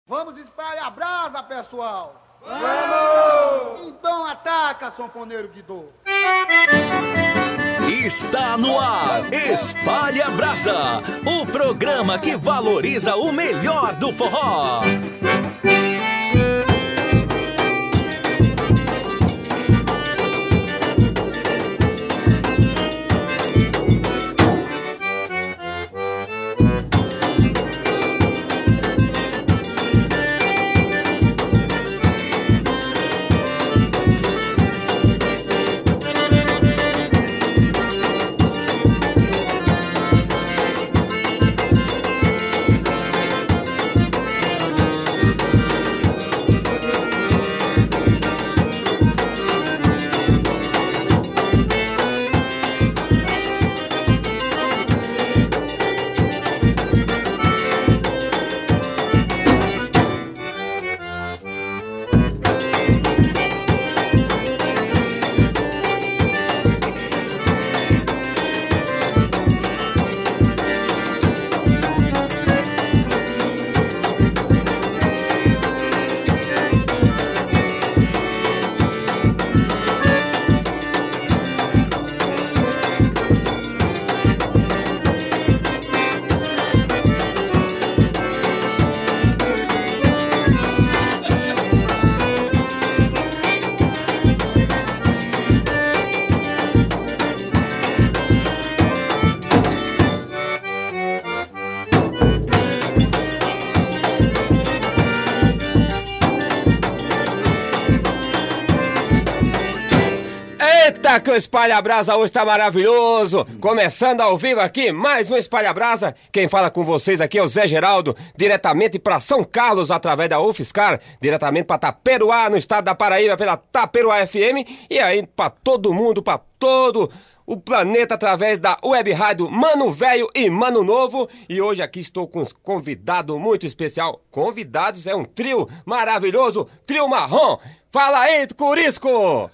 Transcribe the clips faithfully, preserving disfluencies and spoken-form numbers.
Vamos espalhar a brasa, pessoal! Vamos! Então ataca, sanfoneiro Guidô! Está no ar, Espalha a Brasa, o programa que valoriza o melhor do forró. Eita, que o Espalha Brasa hoje tá maravilhoso! Começando ao vivo aqui, mais um Espalha Brasa. Quem fala com vocês aqui é o Zé Geraldo, diretamente para São Carlos, através da UFSCar, diretamente para Taperoá, no estado da Paraíba, pela Taperoá F M, e aí para todo mundo, para todo o planeta, através da web rádio Mano Velho e Mano Novo. E hoje aqui estou com um convidado muito especial. Convidados, é um trio maravilhoso, trio marrom. Fala aí, Curisco!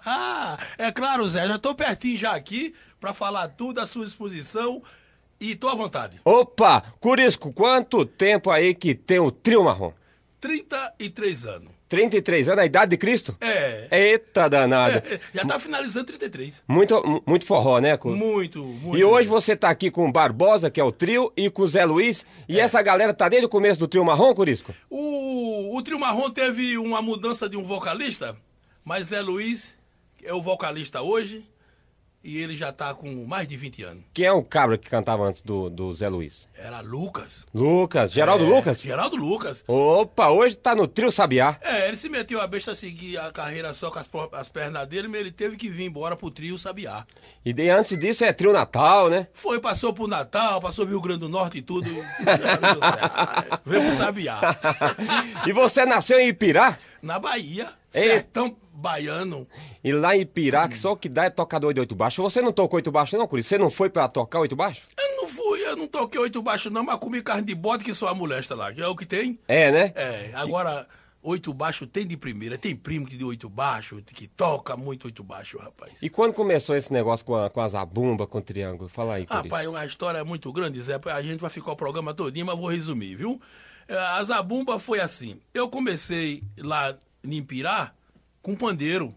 É claro, Zé, já tô pertinho já aqui pra falar tudo à sua exposição e tô à vontade. Opa, Curisco, quanto tempo aí que tem o trio marrom? trinta e três anos. trinta e três anos, a idade de Cristo? É. Eita danada. É, é, já tá finalizando trinta e três. Muito, muito forró, né, Cu? Muito, muito. E hoje você tá aqui com o Barbosa, que é o trio, e com o Zé Luiz. E é. essa galera tá desde o começo do trio marrom, Curisco? O, o trio marrom teve uma mudança de um vocalista, mas Zé Luiz é o vocalista hoje e ele já tá com mais de vinte anos. Quem é o cabra que cantava antes do, do Zé Luiz? Era Lucas. Lucas, Geraldo é, Lucas? Geraldo Lucas. Opa, hoje tá no trio Sabiá. É, ele se meteu a besta a seguir a carreira só com as, as pernas dele, mas ele teve que vir embora pro trio Sabiá. E de, antes disso é trio Natal, né? Foi, passou pro Natal, passou pro Rio Grande do Norte e tudo. Já não deu certo. Veio pro Sabiá. E você nasceu em Ipirá? Na Bahia, Ei. sertão baiano. E lá em Ipirá, que só o que dá é tocador de oito baixo. Você não tocou oito baixo não, Curisco? Você não foi pra tocar oito baixo? Eu não fui, eu não toquei oito baixo não, mas comi carne de bode que só a molesta lá, que é o que tem. É, né? É, agora, oito baixo tem de primeira, tem primo que de oito baixo, que toca muito oito baixo, rapaz. E quando começou esse negócio com a, com a zabumba, com o triângulo? Fala aí, Curisco. Rapaz, uma história muito grande, Zé, a gente vai ficar o programa todinho, mas vou resumir, viu? A zabumba foi assim, eu comecei lá em Ipirá com pandeiro.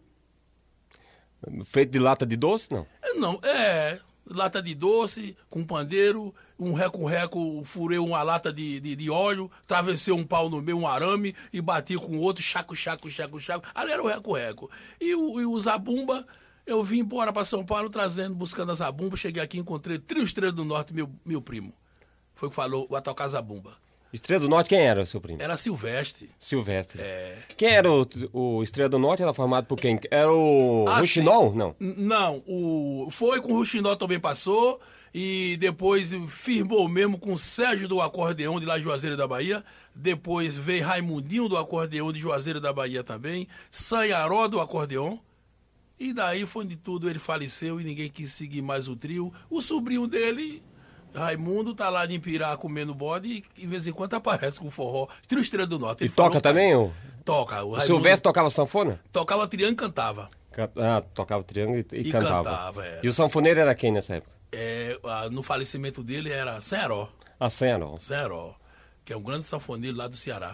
Feito de lata de doce, não? Não, é, lata de doce, com pandeiro, um reco-reco, furei uma lata de, de, de óleo, travessei um pau no meio, um arame, e bati com o outro, chaco, chaco, chaco, chaco. Ali era o reco-reco. E o, e o zabumba, eu vim embora para São Paulo, trazendo, buscando a zabumba, cheguei aqui, encontrei Trio Estrela do Norte, meu, meu primo. Foi o que falou, vai tocar zabumba. Estrela do Norte, quem era o seu primo? Era Silvestre. Silvestre. É. Quem era o, o Estrela do Norte? Era formado por quem? Era o Ah, Ruxinol? sim. Não. N- Não, o... foi com o Ruxinol também passou, e depois firmou mesmo com o Sérgio do Acordeão de lá de Juazeiro da Bahia, depois veio Raimundinho do Acordeão de Juazeiro da Bahia também, Sanharó do Acordeão, e daí foi de tudo, ele faleceu e ninguém quis seguir mais o trio. O sobrinho dele, Raimundo, tá lá de Ipirá comendo bode e de vez em quando aparece com forró. Trio Estrela do Norte. E Ele toca falou, também? O, Toca. O o Raimundo Silvestre tocava sanfona? tocava triângulo e cantava. Can- Ah, tocava triângulo e, e E cantava. cantava, é. E o sanfoneiro era quem nessa época? É, a- no falecimento dele era Sanharó. A Senha, não. Sanharó, que é um grande sanfoneiro lá do Ceará.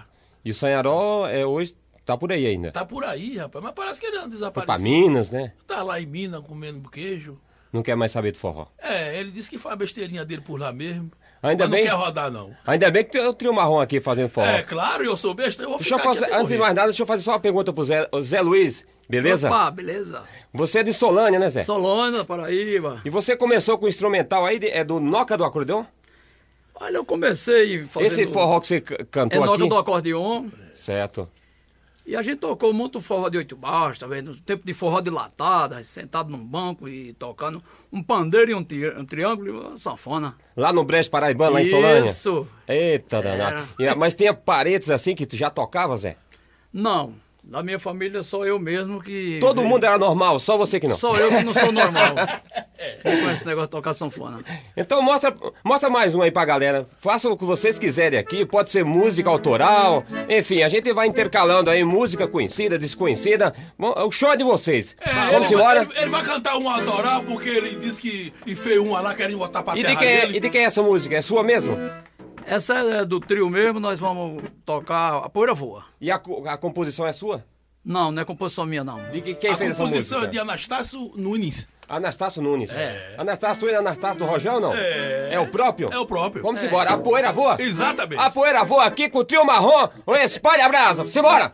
E o Sanharó é, hoje tá por aí ainda. Tá por aí, rapaz, mas parece que ele anda Foi desaparecido. pra Minas, né? Tá lá em Minas comendo queijo. Não quer mais saber do forró. É, ele disse que faz a besteirinha dele por lá mesmo. Ainda mas bem- não quer rodar, não. Ainda bem que tem o Trio Marrom aqui fazendo forró. É, claro, eu sou besta, eu vou Deixa eu ficar aqui fazer, até antes de morrer. mais nada, deixa eu fazer só uma pergunta pro Zé, o Zé Luiz, beleza? Opa, beleza. Você é de Solânia, né, Zé? Solônia, Paraíba. E você começou com o instrumental aí, de- é do Noca do Acordeon? Olha, eu comecei fazendo... Esse forró que você c- É cantou nota aqui? do acordeon. Certo. E a gente tocou muito forró de oito baixos, tá vendo? No tempo de forró de latada, sentado num banco e tocando um pandeiro e um, tri- um triângulo e uma sanfona. Lá no Brejo Paraibano, lá em Solânia? Isso. Eita, danado. E- Mas tinha paredes assim que tu já tocava, Zé? Não, da minha família só eu mesmo que... Todo veio- mundo era normal, só você que não. Só eu que não sou normal. Não conheço esse negócio de tocar sanfona. Então mostra, mostra mais um aí pra galera. Faça o que vocês quiserem aqui, pode ser música autoral, enfim, a gente vai intercalando aí música conhecida, desconhecida. Bom, o show é de vocês. É, Vamos ele, embora. ele, ele vai cantar um autoral porque ele disse que enfiou uma lá, querem botar pra E terra de, quem é, dele. e de quem é essa música? É sua mesmo? Essa é do trio mesmo, nós vamos tocar A Poeira Voa. E a, co- a composição é sua? Não, não é composição minha, não. De que- quem A fez essa composição música? é de Anastácio Nunes. Anastácio Nunes. É. Anastácio ele é Anastácio do Rojão, não? É. É o próprio? É o próprio. Vamos embora. A poeira voa? Exatamente. A poeira voa aqui com o trio marrom, o Espalha Brasa. Simbora!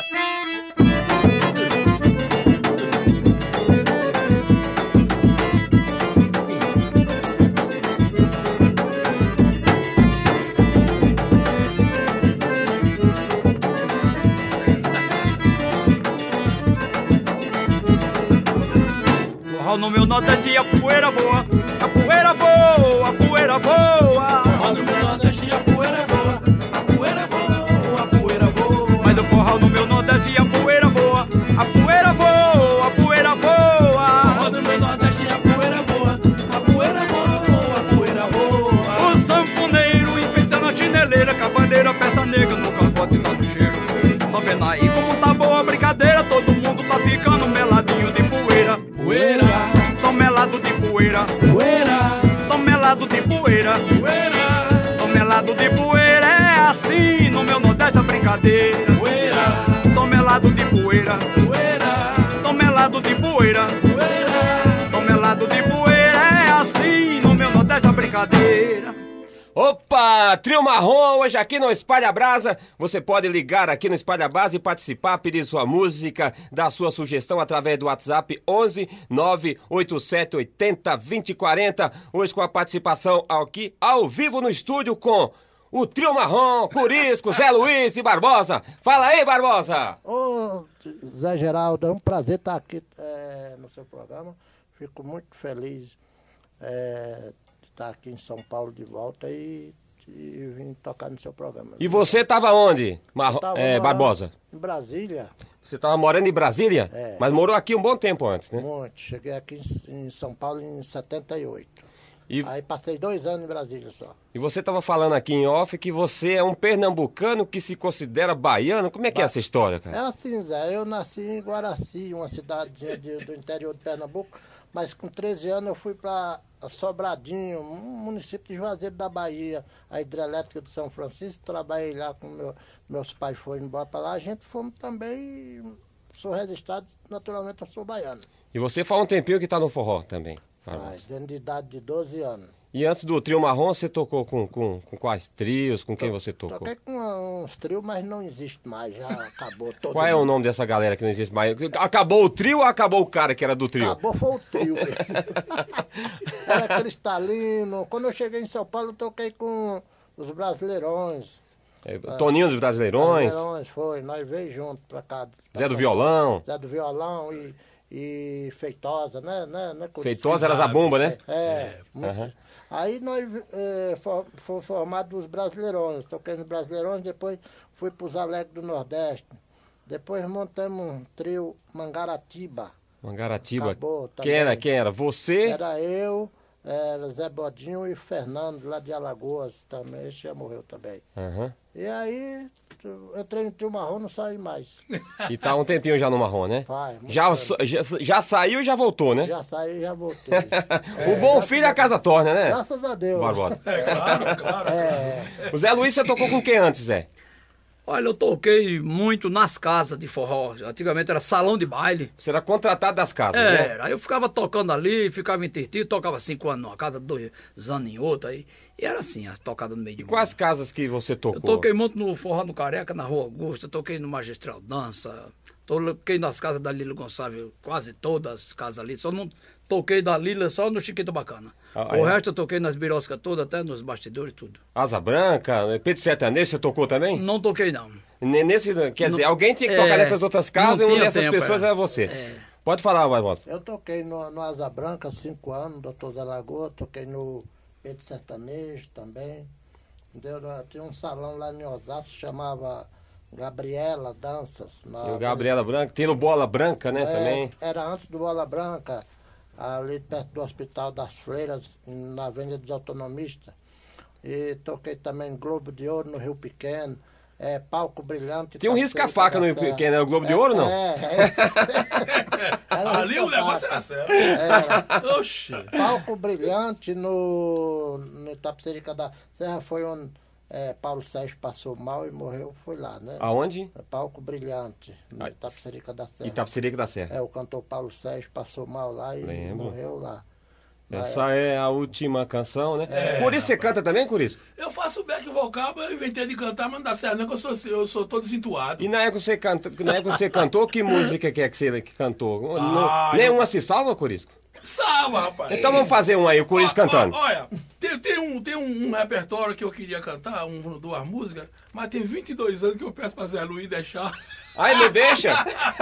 Forró no meu nordeste, a poeira voa, a poeira voa, a poeira voa. Roda o meu Nordeste e a poeira voa. A poeira voa, a poeira voa. Mas o forró no meu nordeste, a poeira voa, a poeira voa, a poeira voa. Roda o meu Nordeste e a poeira voa. A poeira voa, a poeira voa. O sanfoneiro enfeitando a chineleira, cavaleira, peça negra no capote tá no cheiro. Tá vendo aí como tá boa a brincadeira, todo mundo tá ficando meladinho de poeira. Poeira, Tô melado de poeira, poeira, tô melado de poeira. poeira, Tô melado de poeira, é assim no meu nordeste a brincadeira. poeira, Tô melado de poeira, poeira, tô melado de poeira. poeira. Tô melado de poeira, é assim no meu nordeste a brincadeira. Opa! Trio Marrom, hoje aqui no Espalha Brasa. Você pode ligar aqui no Espalha Brasa e participar, pedir sua música, dar sua sugestão através do WhatsApp onze nove oito sete oito zero dois zero quatro zero. Hoje com a participação aqui ao vivo no estúdio com o Trio Marrom, Curisco, Zé Luiz e Barbosa. Fala aí, Barbosa! Ô, Zé Geraldo, é um prazer estar aqui é, no seu programa. Fico muito feliz é, de estar aqui em São Paulo de volta e, e vim tocar no seu programa. E você tava onde, Marrom, Tava é, morando Barbosa? Em Brasília, Você tava morando em Brasília? É. Mas morou aqui um bom tempo antes, né? muito. Cheguei aqui em, em São Paulo em setenta e oito. E, Aí passei dois anos em Brasília só. e você estava falando aqui em off que você é um pernambucano que se considera baiano. Como é que é essa história, É cara? assim, Zé, eu nasci em Guaraci, uma cidadezinha de- do interior de Pernambuco, mas com treze anos eu fui para Sobradinho, um município de Juazeiro da Bahia, a hidrelétrica de São Francisco, trabalhei lá com meu, meus pais foram embora para lá, a gente fomos também, sou registrado, naturalmente eu sou baiano, E você faz um tempinho que tá no forró também. Barbosa. mas dentro de idade de doze anos. E antes do trio marrom, você tocou com, com, com quais trios? Com quem você tocou? Toquei com uns trios, mas não existe mais, já acabou todo Qual é o mundo. nome dessa galera que não existe mais? Acabou o trio ou acabou o cara que era do trio? Acabou, foi o trio. Era cristalino. Quando eu cheguei em São Paulo, eu toquei com os Brasileirões. É, Toninho dos Brasileirões, Brasileirões, foi. Nós veio junto pra cá. pra Zé do São Violão. Paulo. Zé do Violão e, e Feitosa, né? né, né Curici? Feitosa era Zabumba, né? É, muito. Aí nós é, for- foi formado os Brasileirões. Toquei nos Brasileirões, depois fui para os Alegres do Nordeste. Depois montamos um trio Mangaratiba. Mangaratiba. Acabou Quem era? também. Quem era? Você? Era eu, era Zé Bodinho e Fernando, lá de Alagoas também. Esse já morreu também. Aham. E aí, tu- entrei no trio marrom, não saí mais. E tá há um tempinho já no marrom, né? Faz, muito Já, tempo. já, já saiu e já voltou, né? Já saí, já voltei. O bom filho a casa torna, né? Graças a Deus. Barbosa. É claro, claro. É, O Zé Luiz, você tocou com quem antes, Zé? Olha, eu toquei muito nas casas de forró. Antigamente era salão de baile. Você era contratado das casas, né? Era, aí eu ficava tocando ali, ficava entretido, tocava cinco anos numa casa, dois anos em outra. Aí, e era assim, a tocada no meio de mundo. Quais casas que você tocou? Eu toquei muito no Forró no Careca, na Rua Augusta, toquei no Magistral Dança, toquei nas casas da Lília Gonçalves, quase todas as casas ali, só não toquei da Lília só no Chiquita Bacana. Ah, o é? resto eu toquei nas biroscas todas, até nos bastidores, tudo. Asa Branca, Peito Sertanejo, você tocou também? Não toquei não. N- Nesse, quer dizer, Não- alguém tinha que tocar é, nessas outras casas não e uma tinha dessas tempo, pessoas é. era você. É. Pode falar, Barbosa. Eu toquei no, no Asa Branca cinco anos, doutor Zé Lagoa, toquei no Peito Sertanejo também. Entendeu? Tinha um salão lá em Osasco, chamava Gabriela Danças. Na, Tem o Gabriela Branca, tem o Bola Branca, né, É, também. Era antes do Bola Branca, ali perto do Hospital das Freiras, na Avenida dos Autonomistas. E toquei também Globo de Ouro no Rio Pequeno, é, Palco Brilhante. Tem um Tapeira risca-faca no da Rio Serra. Pequeno, é o Globo de Ouro, não? É, é. Era Ali o risca-faca. negócio era sério. Era. Oxi. Palco Brilhante no, no Itapecerica da Serra foi onde é, Paulo Sérgio passou mal e morreu, foi lá, né? Aonde? Palco Brilhante, no Ah, Itapecerica da Serra. Itapecerica da Serra. É, o cantor Paulo Sérgio passou mal lá e Lembro. morreu lá. Essa é a última canção, né? Por isso você canta também, Curisco? Eu faço back vocal, eu inventei de cantar, mas não dá certo, não, que eu sou, eu sou todo desentuado. E na época que você, canta, na época que você cantou, que música que é que você que cantou? Ah, Não- nenhuma se salva, Curisco? Salva, rapaz. Então vamos fazer um aí, o Curisco Ó, ó, cantando. Olha, tem, tem, um, tem um, um repertório que eu queria cantar, um, duas músicas, mas tem vinte e dois anos que eu peço pra Zé Luiz deixar. Aí, não deixa?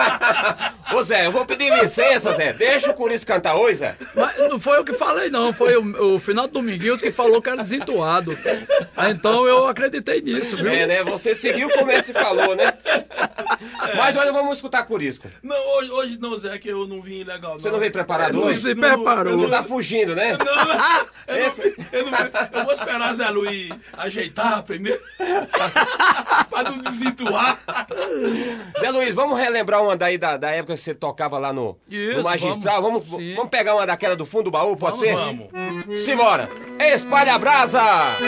Ô Zé, eu vou pedir licença, Zé. Deixa o Curisco cantar hoje, Zé. Mas não foi eu que falei não, foi o, o final do Dominguinhos que falou que era desentuado. Aí, então eu acreditei nisso, viu? É, né? Você seguiu como ele falou, né? Mas olha, vamos escutar Curisco. Não, hoje, hoje não, Zé, que eu não vim legal. Não. Você não veio preparado Não hoje? se preparou. Você tá fugindo, né? Não, eu, não, Esse- eu, não, eu vou esperar Zé Luiz ajeitar primeiro. Pra não desentuar. Zé Luiz, vamos relembrar uma daí da, da época que você tocava lá no, Isso, no Magistral. Vamos, vamos, sim. vamos pegar uma daquela do fundo do baú, pode ser? Vamos. Simbora! Espalha a brasa!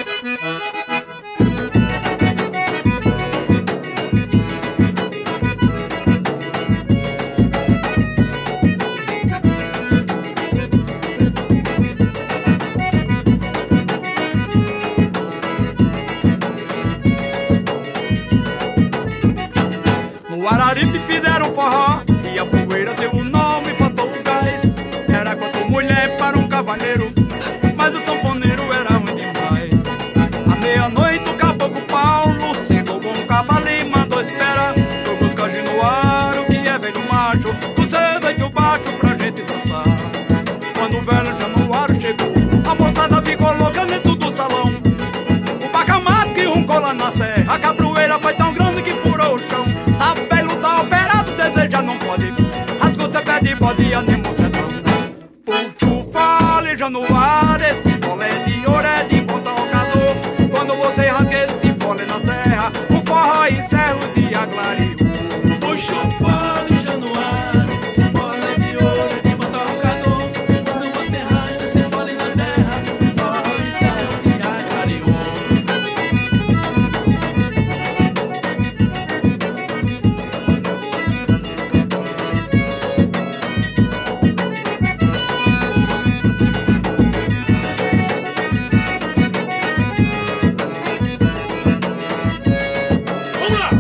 No Araripe fizeram forró e a poeira deu o nome, faltou o gás. Era quanto mulher para um cavaleiro, mas o sanfoneiro era ruim demais. À meia-noite o caboclo Paulo sentou com um cavalo e mandou esperar. Jogou os cajinhos no ar, o que é velho macho, você vem que eu baixo pra gente dançar. Quando o velho Januário chegou, a moçada ficou louca dentro do salão. O bacamarte que roncou lá na serra, a cabroeira foi tão grande que furou o chão. Tá velho, tá operado, deseja não pode. Rasgou seu pé de bode, animou sertão. Puxo, fale, Januário, esse fole de ouro é de bom tocador. Quando você rasga esse fole na serra, o forró encerra o dia clareou. Puxa o fole, Januário, esse fole de ouro de bom tocador. Quando você rasga esse fole na terra, o forró encerra o dia clareou. Vamos lá!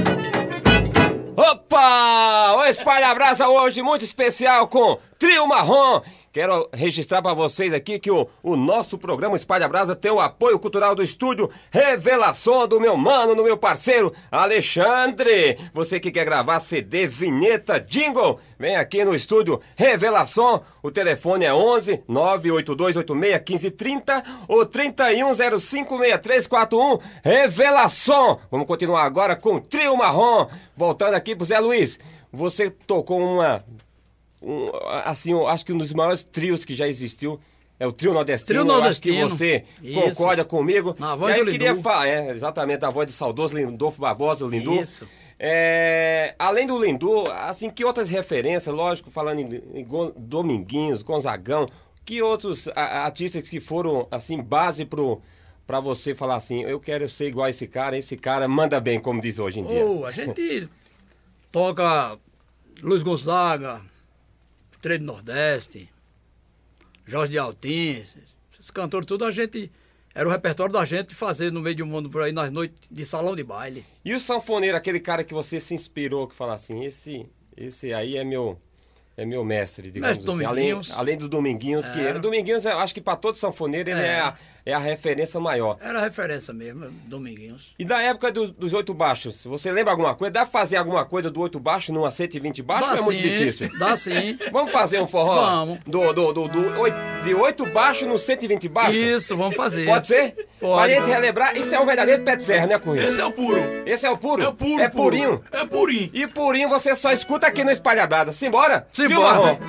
Opa! O Espalha a Brasa hoje muito especial com Trio Marrom. Quero registrar para vocês aqui que o, o nosso programa Espalha a Brasa tem o apoio cultural do estúdio Revelação do meu mano, do meu parceiro Alexandre. Você que quer gravar C D, vinheta, jingle, vem aqui no estúdio Revelação. O telefone é onze nove oito dois oito seis um cinco três zero ou trinta e um zero cinco seis três quatro um. Revelação. Vamos continuar agora com Trio Marrom. Voltando aqui pro Zé Luiz. Você tocou uma... Um, assim, eu acho que um dos maiores trios que já existiu é o Trio Nordestino. Trio Eu acho que Nordestino. você Isso. concorda comigo. Na voz e aí do eu queria Lindu. falar, é, exatamente, a voz de saudoso Lindolfo Barbosa, o Lindu. Isso. É, além do Lindu, assim, que outras referências, lógico, falando em, em Gon- Dominguinhos, Gonzagão, que outros a- artistas que foram, assim, base pro, pra você falar assim, eu quero ser igual a esse cara, esse cara manda bem, como diz hoje em dia? Oh, a gente toca Luiz Gonzaga, Três do Nordeste, Jorge de Altim, esses cantores tudo a gente... Era o repertório da gente fazer no meio do mundo por aí, nas noites de salão de baile. E o sanfoneiro, aquele cara que você se inspirou, que fala assim, esse, esse aí é meu, é meu mestre, digamos Mestre assim. Além, Dominguinhos. além do Dominguinhos, que Era. era. Dominguinhos, eu acho que para todo sanfoneiro ele É. é a, é a referência maior. Era a referência mesmo, Dominguinhos. E da época do- dos oito baixos, você lembra alguma coisa? Dá pra fazer alguma coisa do oito baixo numa cento e vinte baixo Dá ou é muito sim, difícil? Dá sim. Vamos fazer um forró? Vamos. Do, do, do, do oito- de oito baixo no cento e vinte baixo? Isso, vamos fazer. Pode ser? Pode. Pra gente relembrar, isso é um verdadeiro pé de serra, né, Corrêa? Esse é o puro. Esse é o puro? É puro, É puro. purinho? É purinho. E purinho você só escuta aqui no Espalha Brasa. Simbora? Simbora. Trio Marrom.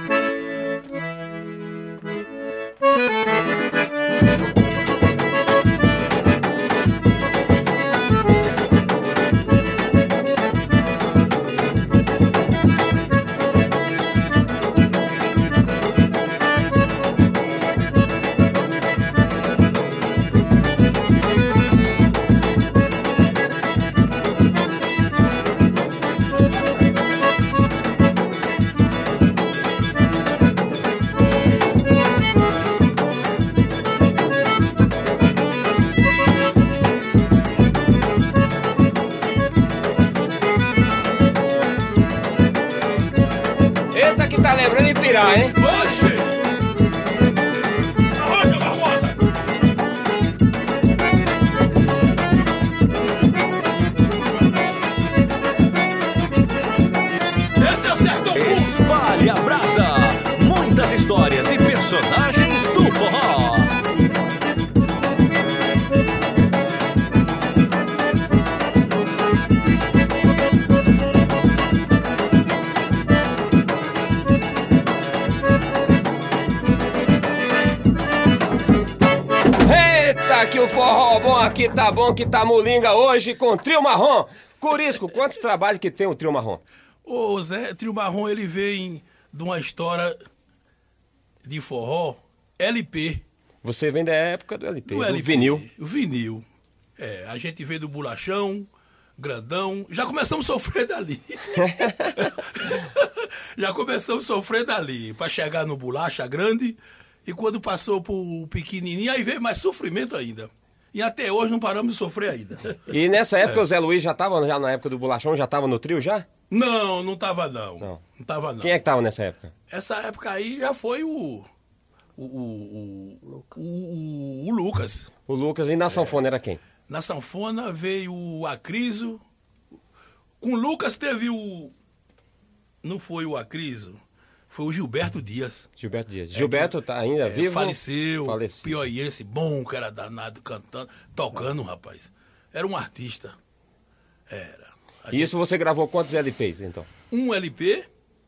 Eita que tá lembrando Ipirá, hein? Oxe! Aonde, Barbosa? Esse é o Sertão Puro. Espalha Brasa. Muitas histórias e personagens do forró. Eita que o forró bom aqui tá bom, que tá molinga hoje com o Trio Marrom. Curisco, quantos trabalhos que tem o Trio Marrom? Ô Zé, Trio Marrom, ele vem de uma história de forró L P. Você vem da época do L P, Do do, L P. vinil. O vinil. É, a gente veio do bolachão, grandão. Já começamos a sofrer dali. Já começamos a sofrer dali. Pra chegar no bolacha grande. E quando passou pro pequenininho, aí veio mais sofrimento ainda. E até hoje não paramos de sofrer ainda. E nessa época o Zé Luiz já tava, já na época do bolachão, já tava no trio já? Não, não tava não. Não. Não, tava não. Quem é que tava nessa época? Essa época aí já foi o. O, o, o, o, o Lucas. O Lucas, e na sanfona era quem? Na sanfona veio o Acriso. Com o Lucas teve o. Não foi o Acriso, foi o Gilberto Dias. Gilberto Dias. Gilberto tá ainda É, vivo? faleceu. Faleceu. Piauiense, bom, que era danado, cantando, tocando, rapaz. Era um artista. Era. A E isso você gravou quantos L Ps, então? Um L P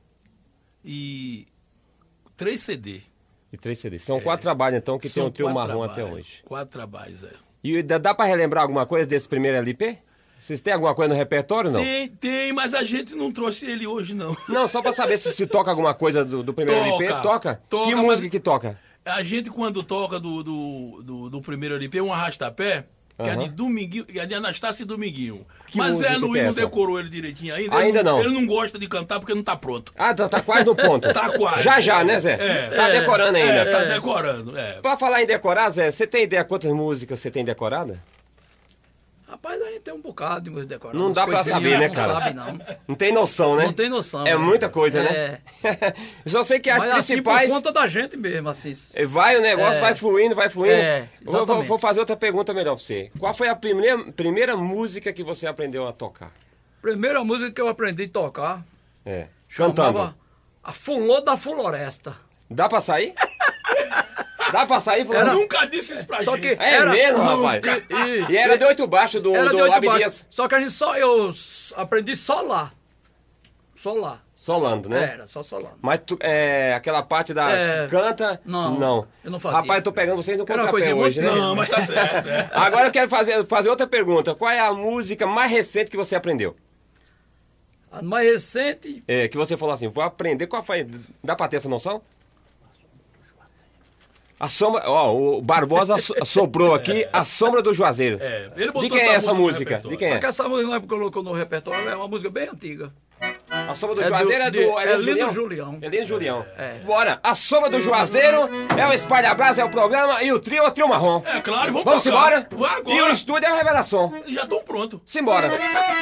e três C D. E três C Ds. São quatro trabalhos, então, que tem São o Trio quatro Marrom até trabalhos, hoje. Quatro trabalhos, é. E dá, dá pra relembrar alguma coisa desse primeiro L P? Vocês têm alguma coisa no repertório, não? Tem, tem, mas a gente não trouxe ele hoje, não. Não, só pra saber se se toca alguma coisa do, do primeiro L P. Toca, Toca? toca, Que mas- música que toca? A gente, quando toca do, do, do, do primeiro L P, um arrastapé, que é Aham. de Dominguinho, é de Anastácio e Dominguinho. Que mas música Zé que Luiz é não essa? decorou ele direitinho ainda. Ainda ele não. Ele não gosta de cantar porque não tá pronto. Ah, tá, tá quase no ponto. Tá quase. Já já, né, Zé? É. Tá decorando ainda. É, tá decorando, é. Pra falar em decorar, Zé, você tem ideia quantas músicas você tem decorada? Rapaz, a gente tem um bocado de música decorada. Não umas dá pra coisinhas, saber, né, não cara? sabe, não. Não tem noção, né? Não tem noção. É né? muita coisa, né? É. Só sei que as Mas assim, principais. por conta da gente mesmo, assim. Vai o negócio, É. vai fluindo, vai fluindo. É, vou, vou- exatamente. vou fazer outra pergunta melhor pra você. Qual foi a primeira, primeira música que você aprendeu a tocar? Primeira música que eu aprendi a tocar, É. chamava Cantando. A Fulô da Floresta. Dá pra sair? Dá pra sair? Eu Fulano? nunca disse isso pra Só gente. que É era, mesmo, não, rapaz? E, E era de oito baixo do, era do de oito Abdias. baixos. Só que a gente só, eu s- aprendi só lá. Só lá. Solando, né? Era, só solando. Mas tu- é, aquela parte da É, que canta, não, não. eu não fazia. Rapaz, eu tô pegando vocês no Era uma contrapé coisinha hoje, né? muito- Não, mas tá certo. É. Agora eu quero fazer, fazer outra pergunta. Qual é a música mais recente que você aprendeu? A mais recente, É, que você falou assim, vou aprender. Qual foi? Dá pra ter essa noção? A sombra, ó, o Barbosa so- soprou aqui A Sombra do Juazeiro. É, ele botou De quem é essa no música? repertório. De quem Só é? que essa música não é colocou no repertório, é uma música bem antiga. A Sombra do É do- Juazeiro é do de- Elino é Lino Julião? Julião. Elino Julião. Bora, A Sombra do Juazeiro é o Espalha Brasa, é o programa, e o trio é o Trio Marrom. É claro, vamos Vamos tocar. embora? Vai agora. E o estúdio é a Revelação. Já estão prontos. Simbora.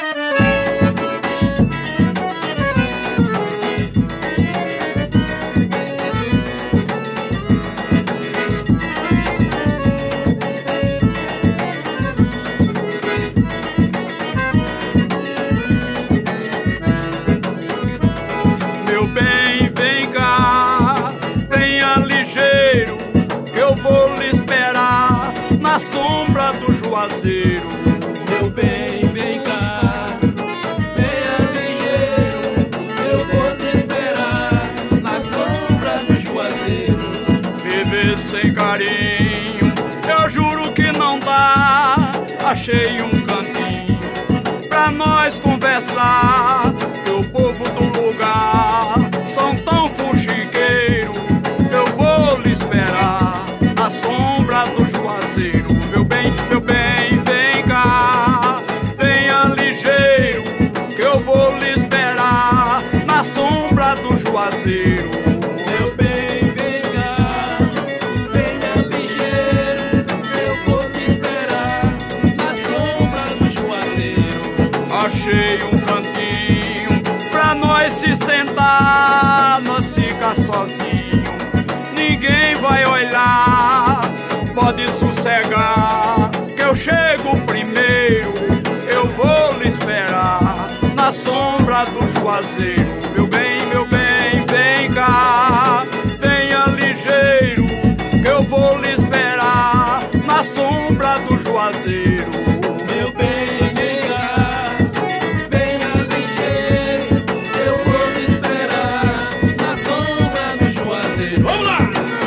Meu bem, vem cá, venha ligeiro, que eu vou lhe esperar na sombra do Juazeiro. Meu bem, vem cá, venha ligeiro, eu vou te esperar na sombra do Juazeiro. Viver sem carinho, eu juro que não dá. Achei um cantinho pra nós conversar. Que o povo do lugar são tão fuxiqueiros. Eu vou lhe esperar na sombra do Juazeiro. Meu bem, meu bem, vem cá, venha ligeiro, que eu vou lhe esperar na sombra do Juazeiro. Meu bem, vem cá, venha ligeiro, eu vou te esperar na sombra do Juazeiro. Achei um cantinho pra nós se sentar, nós ficar sozinho, ninguém vai olhar. Pode sossegar, que eu chego primeiro, eu vou lhe esperar na sombra do Juazeiro. Meu bem, meu bem, vem cá, venha ligeiro, que eu vou lhe esperar na sombra do Juazeiro. Meu bem, vem cá, venha ligeiro, eu vou te esperar na sombra do Juazeiro. Vamos lá!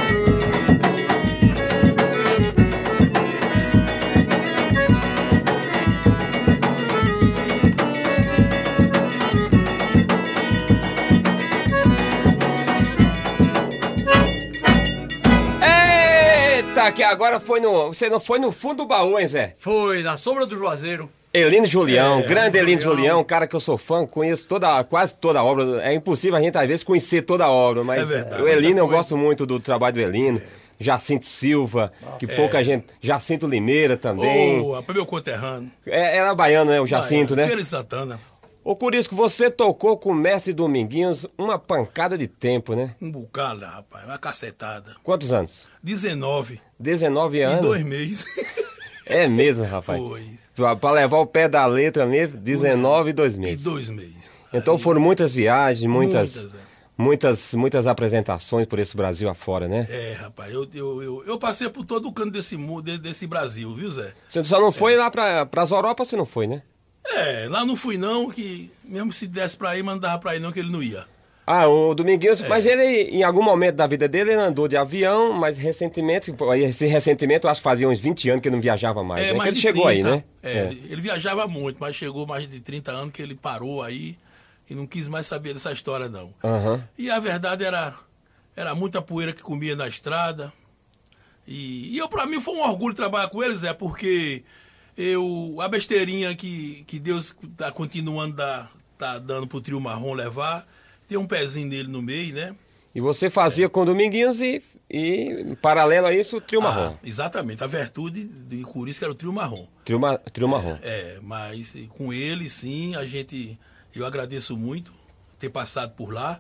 Eita, que agora foi no... Você não foi no fundo do baú, hein, Zé? Foi na sombra do Juazeiro. Elino Julião, É, grande Elino Julião. Julião, um cara que eu sou fã, conheço toda, quase toda a obra. É impossível a gente, às vezes, conhecer toda a obra, mas É verdade. o Elino, eu Muita gosto muito do trabalho do Elino. Jacinto Silva, que pouca gente. Jacinto Limeira também. Ô, rapaz, meu conterrâneo. É, era baiano, né? O Jacinto, né? Feira de Santana, Ô, Curisco, você tocou com o mestre Dominguinhos uma pancada de tempo, né? um bocado, rapaz, uma cacetada. Quantos anos? dezenove dezenove em anos? dois meses. É mesmo, rapaz. Foi. Pra, pra levar o pé da letra mesmo, dezenove e dois Em meses. dois meses. Então foram muitas viagens, muitas, Muitas, é. muitas, muitas apresentações por esse Brasil afora, né? É, rapaz, eu, eu, eu, eu passei por todo o canto desse mundo, de- desse Brasil, viu, Zé? Você só não foi lá pra, pras Europas, você não foi, né? É, lá não fui não, que mesmo se desse pra ir, mandava pra ir não, que ele não ia. Ah, o Dominguinhos, É. mas ele, em algum momento da vida dele, ele andou de avião, mas recentemente, esse ressentimento, eu acho que fazia uns vinte anos que ele não viajava mais, né? Que mais ele de chegou aí, trinta. né? É, Ele, ele viajava muito, mas chegou mais de trinta anos que ele parou aí e não quis mais saber dessa história, não. Aham. E a verdade era, era muita poeira que comia na estrada. E, e eu, pra mim, foi um orgulho trabalhar com eles, é porque eu, a besteirinha que, que Deus tá continuando da, tá dando pro Trio Marrom levar, tem um pezinho dele no meio, né? E você fazia com o Dominguinhos e, e, paralelo a isso, o Trio Marrom. Ah, exatamente, a virtude de Curiço que era o Trio Marrom. Trio, Ma- Trio Marrom. É, mas com ele, sim, a gente. Eu agradeço muito ter passado por lá.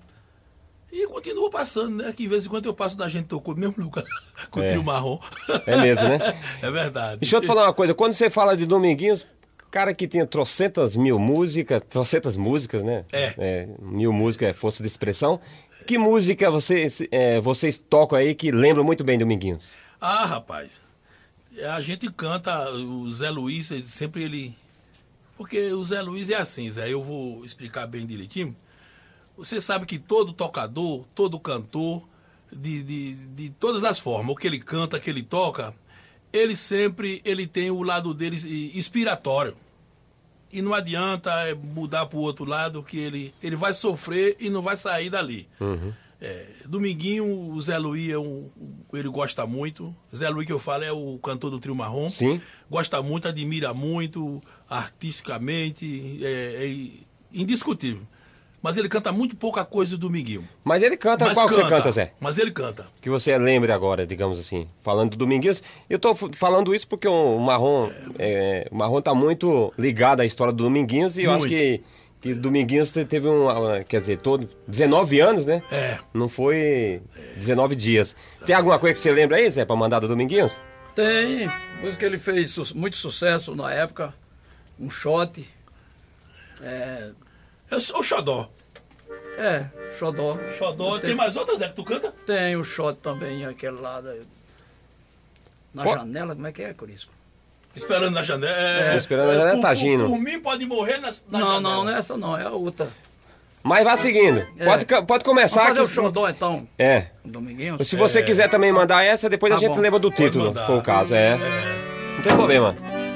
E continuo passando, né? Que de vez em quando eu passo da gente tocou no mesmo lugar com o É. Trio Marrom. É mesmo, né? É verdade. Deixa eu te falar uma coisa, quando você fala de Dominguinhos, cara que tinha trocentas mil músicas, trocentas músicas, né? É. mil músicas é força de expressão. Que música vocês, é, vocês tocam aí que lembram muito bem Dominguinhos? Ah, rapaz. A gente canta, o Zé Luiz, ele- sempre ele. Porque o Zé Luiz é assim, Zé, eu vou explicar bem direitinho. Você sabe que todo tocador, todo cantor, de, de, de todas as formas, o que ele canta, o que ele toca, ele sempre ele tem o lado dele inspiratório. E não adianta é, mudar para o outro lado, que ele, ele vai sofrer e não vai sair dali. É, Dominguinho, o Zé Luiz é um, ele gosta muito. Zé Luiz, que eu falo, é o cantor do Trio Marrom. Sim. Gosta muito, admira muito, artisticamente, é, é indiscutível. Mas ele canta muito pouca coisa do Dominguinho. Mas ele canta, Mas qual que canta, você canta, Zé? Mas ele canta. Que você lembre agora, digamos assim, falando do Dominguinhos. Eu tô f- falando isso porque o Marrom, é, o Marrom tá muito ligado à história do Dominguinhos e eu Muito. acho que, que Dominguinhos te- teve um, ah, quer dizer, todo, dezenove anos, né? É. Não foi dezenove dias. Tem alguma coisa que você lembra aí, Zé, pra mandar do Dominguinhos? Tem música que ele fez su- muito sucesso na época. Um shot. É, Eu sou o Xodó. é xodó. Xodó. Tem, Tem, mais outras, Zé, que tu canta? tem o shot também, aquele lá da- na Pô. janela, como é que é, Corisco? Esperando na janela. É, Esperando na janela, por- Tagino. Por, por mim pode morrer na, na não, janela. não, não é essa não, é a outra. Mas vá seguindo. É. Pode, ca- pode começar. Vamos fazer o que- xodó então, É. Dominguinhos? Se você quiser também mandar essa, depois a Tá gente bom. lembra do Pode título, mandar. se for o caso. É. Não tem problema.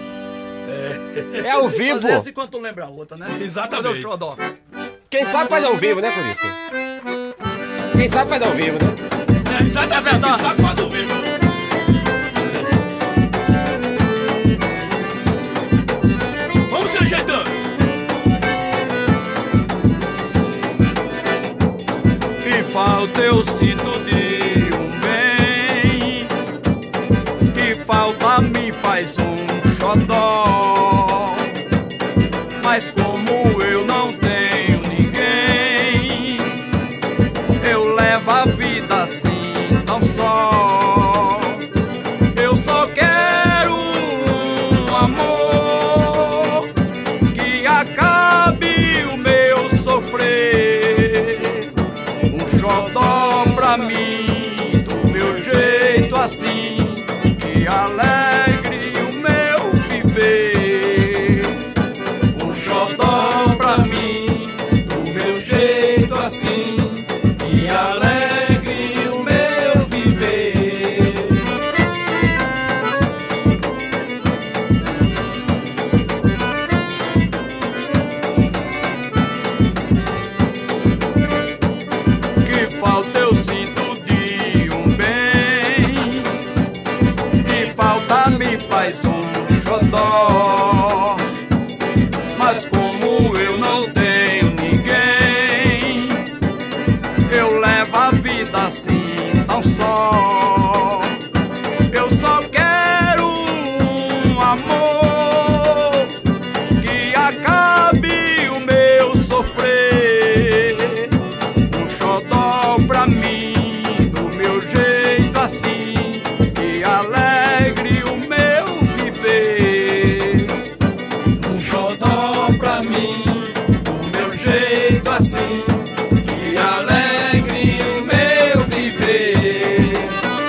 É ao vivo. Fazer essa enquanto tu lembra a outra, né? Exatamente. Fazer o xodó. Quem sabe faz ao vivo, né, Curico? Quem sabe faz ao vivo, né? É, exatamente. Quem sabe faz ao vivo. Vamos se ajeitando. Que falta eu sinto de um bem, que falta me faz um xodó. Mas como eu não tenho ninguém, eu levo a vida assim tão só. Eu só quero um amor que acabe o meu sofrer. Um xodó pra mim, do meu jeito assim, que alegre o meu viver. Um xodó pra mim, do meu jeito assim, que alegre o meu viver. Que falta eu sinto de um bem, que falta me faz um xodó. Mas como eu não tenho ninguém, eu levo a vida assim tão só. Eu só quero um amor que acabe o meu sofrer. Um xodó pra mim, do meu jeito assim, que alegre o meu viver. Um xodó pra mim, do meu jeito assim, que alegre o meu viver.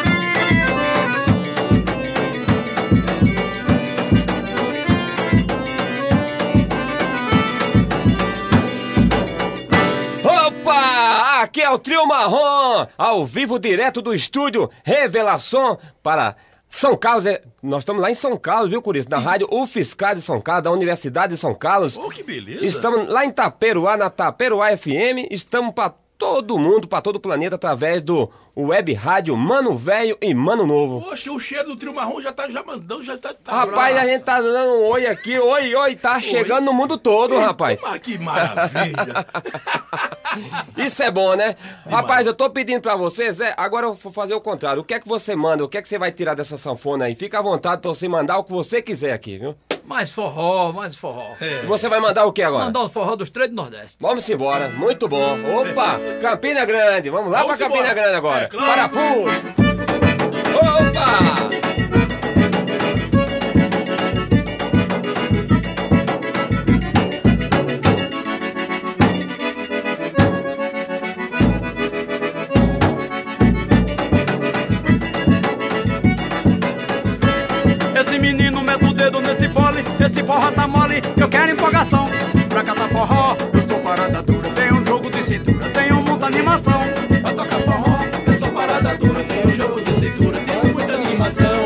Opa! Aqui é o Trio Marrom, ao vivo, direto do estúdio Revelação para São Carlos. É- Nós estamos lá em São Carlos, viu, Curiço? Na rádio UFSCar de São Carlos, da Universidade de São Carlos. Oh, que beleza. Estamos lá em Taperoá, na Taperoá F M. Estamos para todo mundo, para todo o planeta, através do web rádio Mano Velho e Mano Novo. Poxa, o cheiro do Trio Marrom já tá já mandando, já tá... tá Rapaz, a gente tá dando um oi aqui, oi, oi, tá chegando no mundo todo, rapaz. Ah, que maravilha. Isso é bom, né? Rapaz, eu tô pedindo pra você, Zé, agora eu vou fazer o contrário. O que é que você manda? O que é que você vai tirar dessa sanfona aí? Fica à vontade pra você mandar o que você quiser aqui, viu? Mais forró, mais forró. E você vai mandar o que agora? Mandar o forró dos três do Nordeste. Vamos embora, muito bom. Opa, Campina Grande, vamos lá Vamos pra Campina embora. Grande agora. É, claro. Parafuso. Opa! Esse menino mete o dedo nesse fole, esse forró tá mole, eu quero empolgação. Pra cada forró, eu sou parada dura, tem um jogo de cintura, tem muita animação. Pra tocar forró, eu sou parada dura, tem um jogo de cintura, tem muita animação.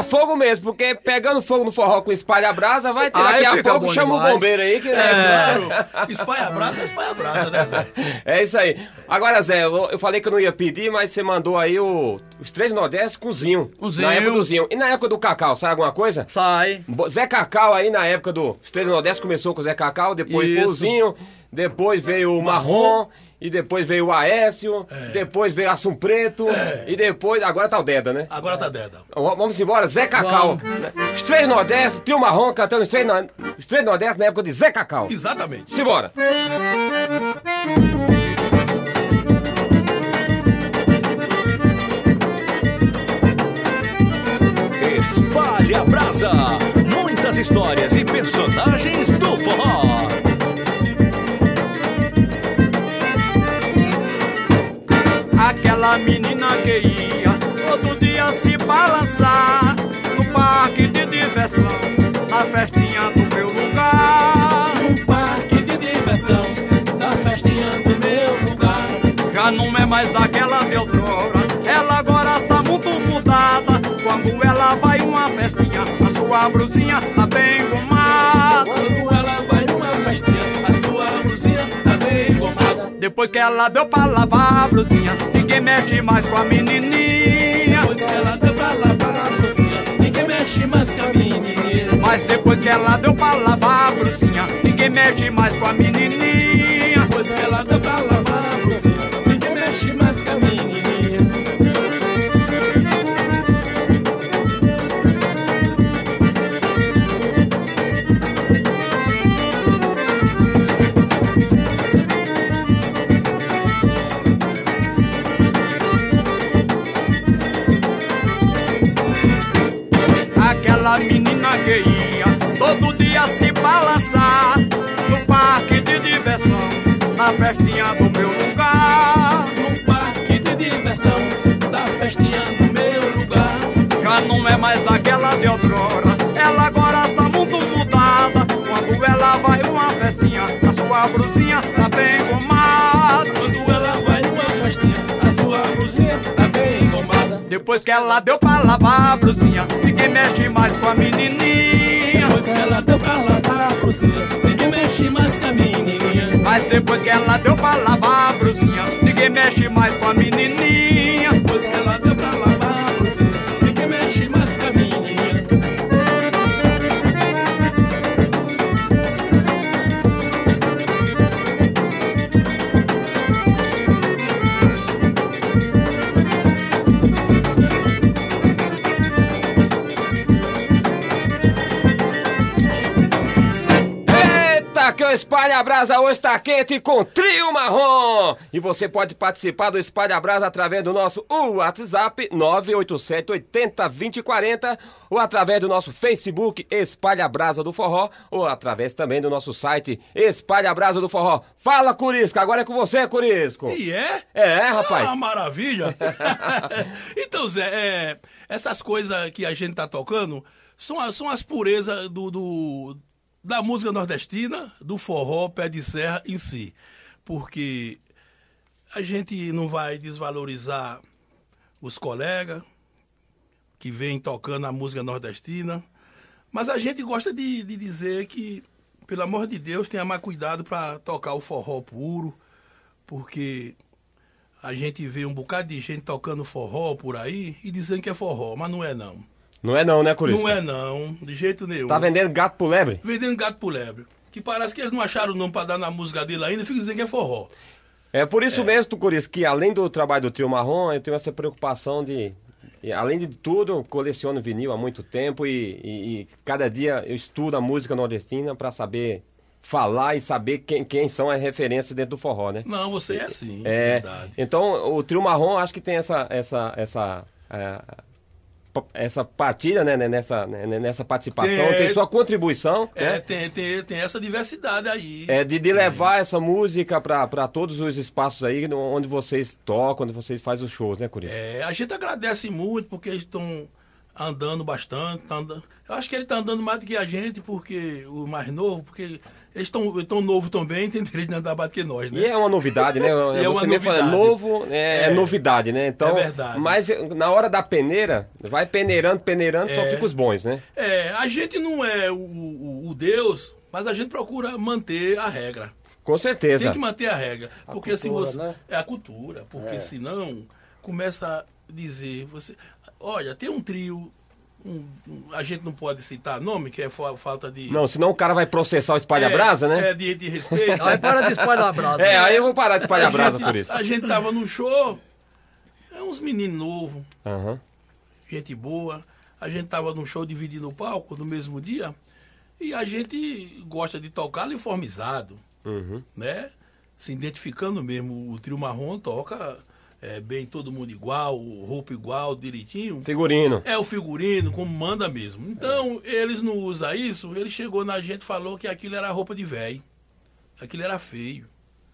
pegar fogo mesmo, porque pegando fogo no forró com espalha-brasa, vai ter Aí daqui a fica pouco, bom chama demais. o bombeiro aí que... Claro, espalha-brasa é espalha-brasa, né, Zé? É isso aí. Agora, Zé, eu, eu falei que eu não ia pedir, mas você mandou aí o, os três Nordestes com Zinho. O Zinho. Na época do Zinho. E na época do Cacau, sabe alguma coisa? Sai. Bo- Zé Cacau aí na época do... Os três Nordestes começou com o Zé Cacau, depois foi o Isso. Zinho, depois veio o Marrom, e depois veio o Aécio, depois veio Assum Preto, e depois... Agora tá o Deda, né? Agora tá Deda. V- Vamos embora, Zé Cacau. né? Os três Nordestes, Trio Marrom cantando os três, no- os três Nordestes na época de Zé Cacau. Exatamente. Simbora. Espalha a Brasa. Muitas histórias e personagens do forró. Aquela menina que ia todo dia se balançar no parque de diversão, na festinha do meu lugar. Um parque de diversão, da festinha do meu lugar. Já não é mais aquela de outrora, ela agora tá muito mudada. Quando ela vai uma festinha, a sua brusinha tá bem gomada. Quando ela vai numa festinha, a sua blusinha tá bem gomada. Depois que ela deu pra lavar a brusinha, ninguém mexe mais com a menininha. Depois que ela deu pra lavar a blusinha, ninguém mexe mais com a menininha. Mas depois que ela deu pra lavar a brusinha, ninguém mexe mais com a menininha. Depois que ela deu pra lavar a blusinha, ninguém mexe mais com a menininha. Aquela menina que ia todo dia se balançar no parque de diversão, na festinha do meu lugar. Um parque de diversão, da festinha do meu lugar. Já não é mais aquela de outrora, ela agora tá muito mudada. Quando ela vai uma festinha, a sua brusinha tá bem gomada. Quando ela vai numa festinha, a sua blusinha tá bem gomada. Depois que ela deu pra lavar a brusinha, ninguém mexe mais com a menininha. Depois que ela deu pra lavar a blusinha, ninguém mexe mais com a menininha. Mas depois que ela deu pra lavar a brusinha, ninguém mexe mais com a menininha. Depois que ela deu pra lavar a blusinha, ninguém mexe mais com a menininha. Eita, que o Espalha Brasa hoje tá quente com Trio Marrom! E você pode participar do Espalha Brasa através do nosso WhatsApp nove oito sete, oitenta, vinte, quarenta ou através do nosso Facebook Espalha Brasa do Forró ou através também do nosso site Espalha Brasa do Forró. Fala, Curisco, agora é com você, Curisco! E é? É, rapaz. Ah, maravilha! Então, Zé, é, essas coisas que a gente tá tocando são, as- são as purezas do, do- da música nordestina, do forró, pé de serra em si. Porque a gente não vai desvalorizar os colegas que vêm tocando a música nordestina, mas a gente gosta de, de dizer que, pelo amor de Deus, tenha mais cuidado para tocar o forró puro, porque a gente vê um bocado de gente tocando forró por aí e dizendo que é forró, mas não é não. Não é não, né, Curisco? Não é não, de jeito nenhum. Tá vendendo gato pro lebre? Vendendo gato pro lebre. Que parece que eles não acharam o nome pra dar na música dele ainda, fica dizendo que é forró. É por isso mesmo, Curisco, que além do trabalho do Trio Marrom, eu tenho essa preocupação de... e, além de tudo, eu coleciono vinil há muito tempo e, e- e cada dia eu estudo a música nordestina pra saber falar e saber quem, quem são as referências dentro do forró, né? Não, você é assim, É, verdade. então o Trio Marrom acho que tem essa essa essa é, p- essa partida, né, né, nessa né, nessa participação, Tem- tem, sua contribuição, É, né? tem, tem, tem essa diversidade aí. É de, de levar essa música para todos os espaços aí no- onde vocês tocam, onde vocês fazem os shows, né, Curisco? É, a gente agradece muito porque eles estão andando bastante. Tá andando... Eu acho que ele está andando mais do que a gente, porque o mais novo, porque Eles estão tão novos também, tem direito de andar mais que nós, né? E é uma novidade, né? E é uma Você mesmo fala, novidade. novo é, é novidade, né? Então, É verdade. Mas na hora da peneira, vai peneirando, peneirando, só É. fica os bons, né? É, a gente não é o, o, o Deus, mas a gente procura manter a regra. Com certeza. Tem que manter a regra. A Porque se cultura, você. né? É a cultura. Porque É. senão começa a dizer. Você, olha, tem um trio. um- um- a gente não pode citar nome, que é fa- falta de. Não, senão o cara vai processar o espalha-brasa, é, né? É, de, de respeito. Aí para de espalhar a brasa. É, aí eu vou parar de espalhar A brasa gente- por isso. A gente tava no show, é uns meninos novos, Aham. gente boa. A gente tava num show dividindo o palco no mesmo dia. E a gente gosta de tocar uniformizado, Uhum. né? Se identificando mesmo. O trio marrom toca é, bem, todo mundo igual, roupa igual, direitinho. Figurino. É o figurino, como manda mesmo. Então, eles não usam isso. Ele chegou na gente e falou que aquilo era roupa de velho. Aquilo era feio.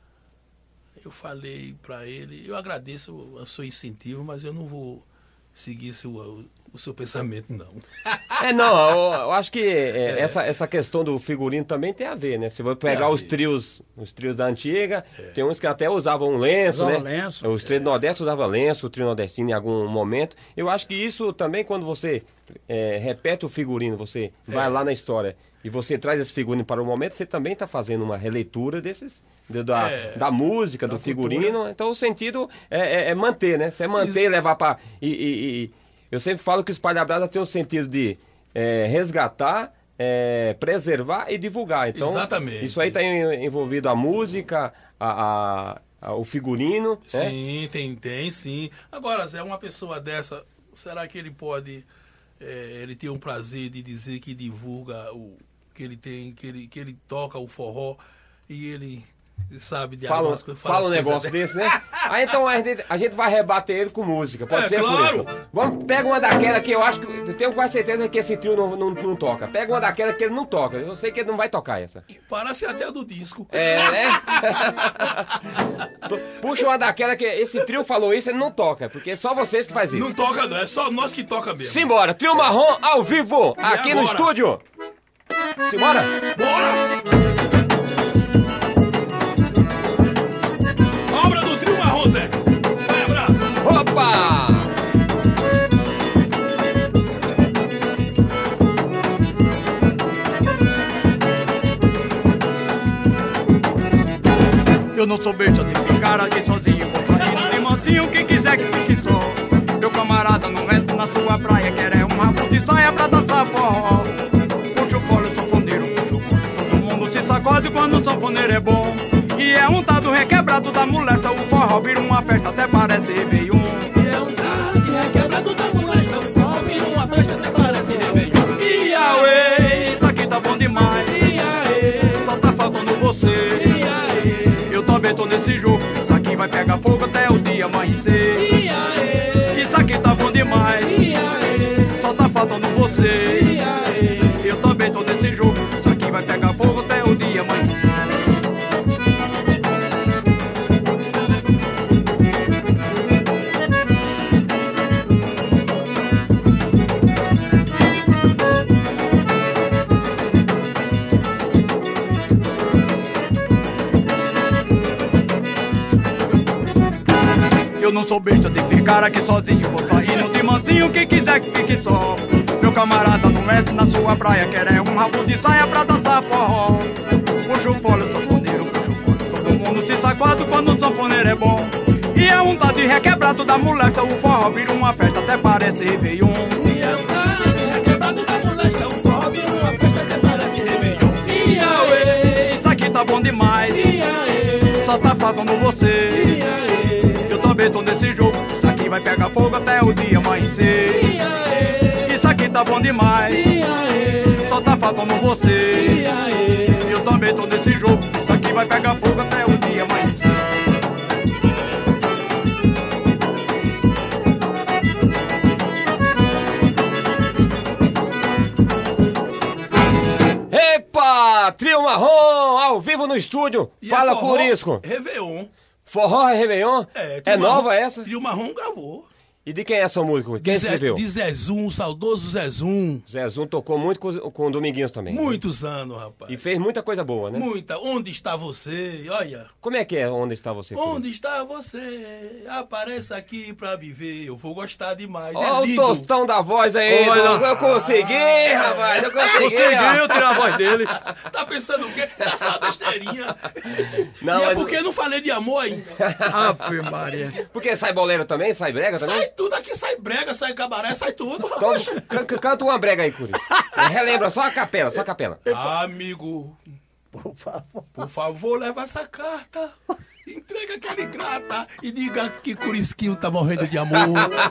Eu falei pra ele, eu agradeço o seu incentivo, mas eu não vou seguir seu, o, o seu pensamento, não. É, não, eu, eu acho que é, essa, essa questão do figurino também tem a ver, né? Se você pegar a os ver. trios, os trios da antiga, tem uns que até usavam um lenço, Usava né? lenço. Os trios do Nordeste usavam lenço, o trio nordestino em algum momento. Eu acho que isso também, quando você é, repete o figurino, você vai lá na história e você traz esse figurino para o momento, você também está fazendo uma releitura desses, de- da, É, da música, da do figurino. cultura. Então o sentido é, é- é manter, né? Você manter e levar para... E, e- e- eu sempre falo que o espalha-brasa tem o sentido de é, resgatar, é, preservar e divulgar. Então, Exatamente. isso aí está envolvido a música, a, a- a- o figurino. né? Sim, tem, tem, sim. Agora, Zé, uma pessoa dessa, será que ele pode, é, ele tem um prazer de dizer que divulga o que ele tem, que ele, que ele toca o forró e ele sabe de Fala, algumas coisas, fala um as coisas negócio dele. desse, né? Aí então a gente, a gente vai rebater ele com música, pode É, ser claro. por isso? Vamos, pega uma daquela que eu acho que, eu tenho quase certeza que esse trio não, não, não toca. Pega uma daquela que ele não toca, eu sei que ele não vai tocar essa. Parece até do disco. É, né? Puxa uma daquela que esse trio falou isso, ele não toca, porque é só vocês que faz isso. Não toca não, é só nós que toca mesmo. Simbora, trio marrom ao vivo, aqui no agora? estúdio. Simbora. Bora! Obra do trio marrom, Zé. Vai, abraço. Opa! Eu não sou besta de ficar aqui sozinho, vou saindo de mansinho, quem quiser que fique só. Meu camarada não entra na sua praia, quer é um rabo de saia pra dançar forró. Puxa o colo, sanfoneiro, puxa o colo, todo mundo se sacode quando o sanfoneiro é bom. E é um tado requebrado da molesta, o forró vira uma festa, até parece Réveillon. E é um tado requebrado da molesta, o forró vira uma festa, até parece Réveillon. E aê, isso aqui tá bom demais, e aê, só tá faltando você. E aê, eu também tô nesse jogo, isso aqui vai pegar fogo até o dia amanhecer. E aê, isso aqui tá bom demais, e aê, só tá faltando você. E aê, eu também tô nesse jogo, isso aqui vai pegar fogo até o dia amanhecer. Eu não sou besta de ficar aqui sozinho, vou saindo de mansinho, quem quiser que fique só. Meu camarada não entra na sua praia, quer é um rabo de saia pra dançar forró. Puxa o fole, sanfoneiro, puxa o fole, todo mundo se sacode quando o sanfoneiro é bom. E é um tado requebrado da molesta, o forró vira uma festa, até parece Réveillon. E é um tado requebrado da molesta, o forró vira uma festa, até parece Réveillon. E aê, isso aqui tá bom demais, e aê, só tá faltando você. E aê, eu também tô nesse jogo, isso aqui vai pegar fogo até o dia amanhecer. E aê, isso aqui tá bom demais, e aê, só tá faltando você. E aê, eu também tô nesse jogo, isso aqui vai pegar fogo até o dia amanhecer. Epa! Trio marrom ao vivo no estúdio. E Fala é forró, Curisco. Réveillon. Forró é Réveillon? É, É Trio Marrom- nova essa? Trio Marrom gravou. E de quem é essa música? Quem De Zé- escreveu? De Zezum, o saudoso Zezum. Zezum tocou muito com, com o Dominguinhos também. né? Muitos anos, rapaz. E fez muita coisa boa, né? Muita. Onde está você? Olha. Como é que é Onde Está Você? Onde está você? Apareça aqui pra me ver. Eu vou gostar demais. Ó é o lindo. tostão da voz aí. Olha. Eu consegui, rapaz. Eu consegui. Conseguiu tirar a voz dele. Tá pensando o quê? Essa besteirinha. Não, e é mas- porque eu não falei de amor ainda. Ave Maria. Porque sai bolero também? Sai brega também? Sai tudo aqui, sai brega, sai cabaré, sai tudo. Então, rapaz. can- can- canta uma brega aí, Curi. Relembra, só a capela, só a capela. Amigo, Por favor. por favor, leva essa carta. Entrega aquela ingrata e diga que Curisquinho tá morrendo de amor.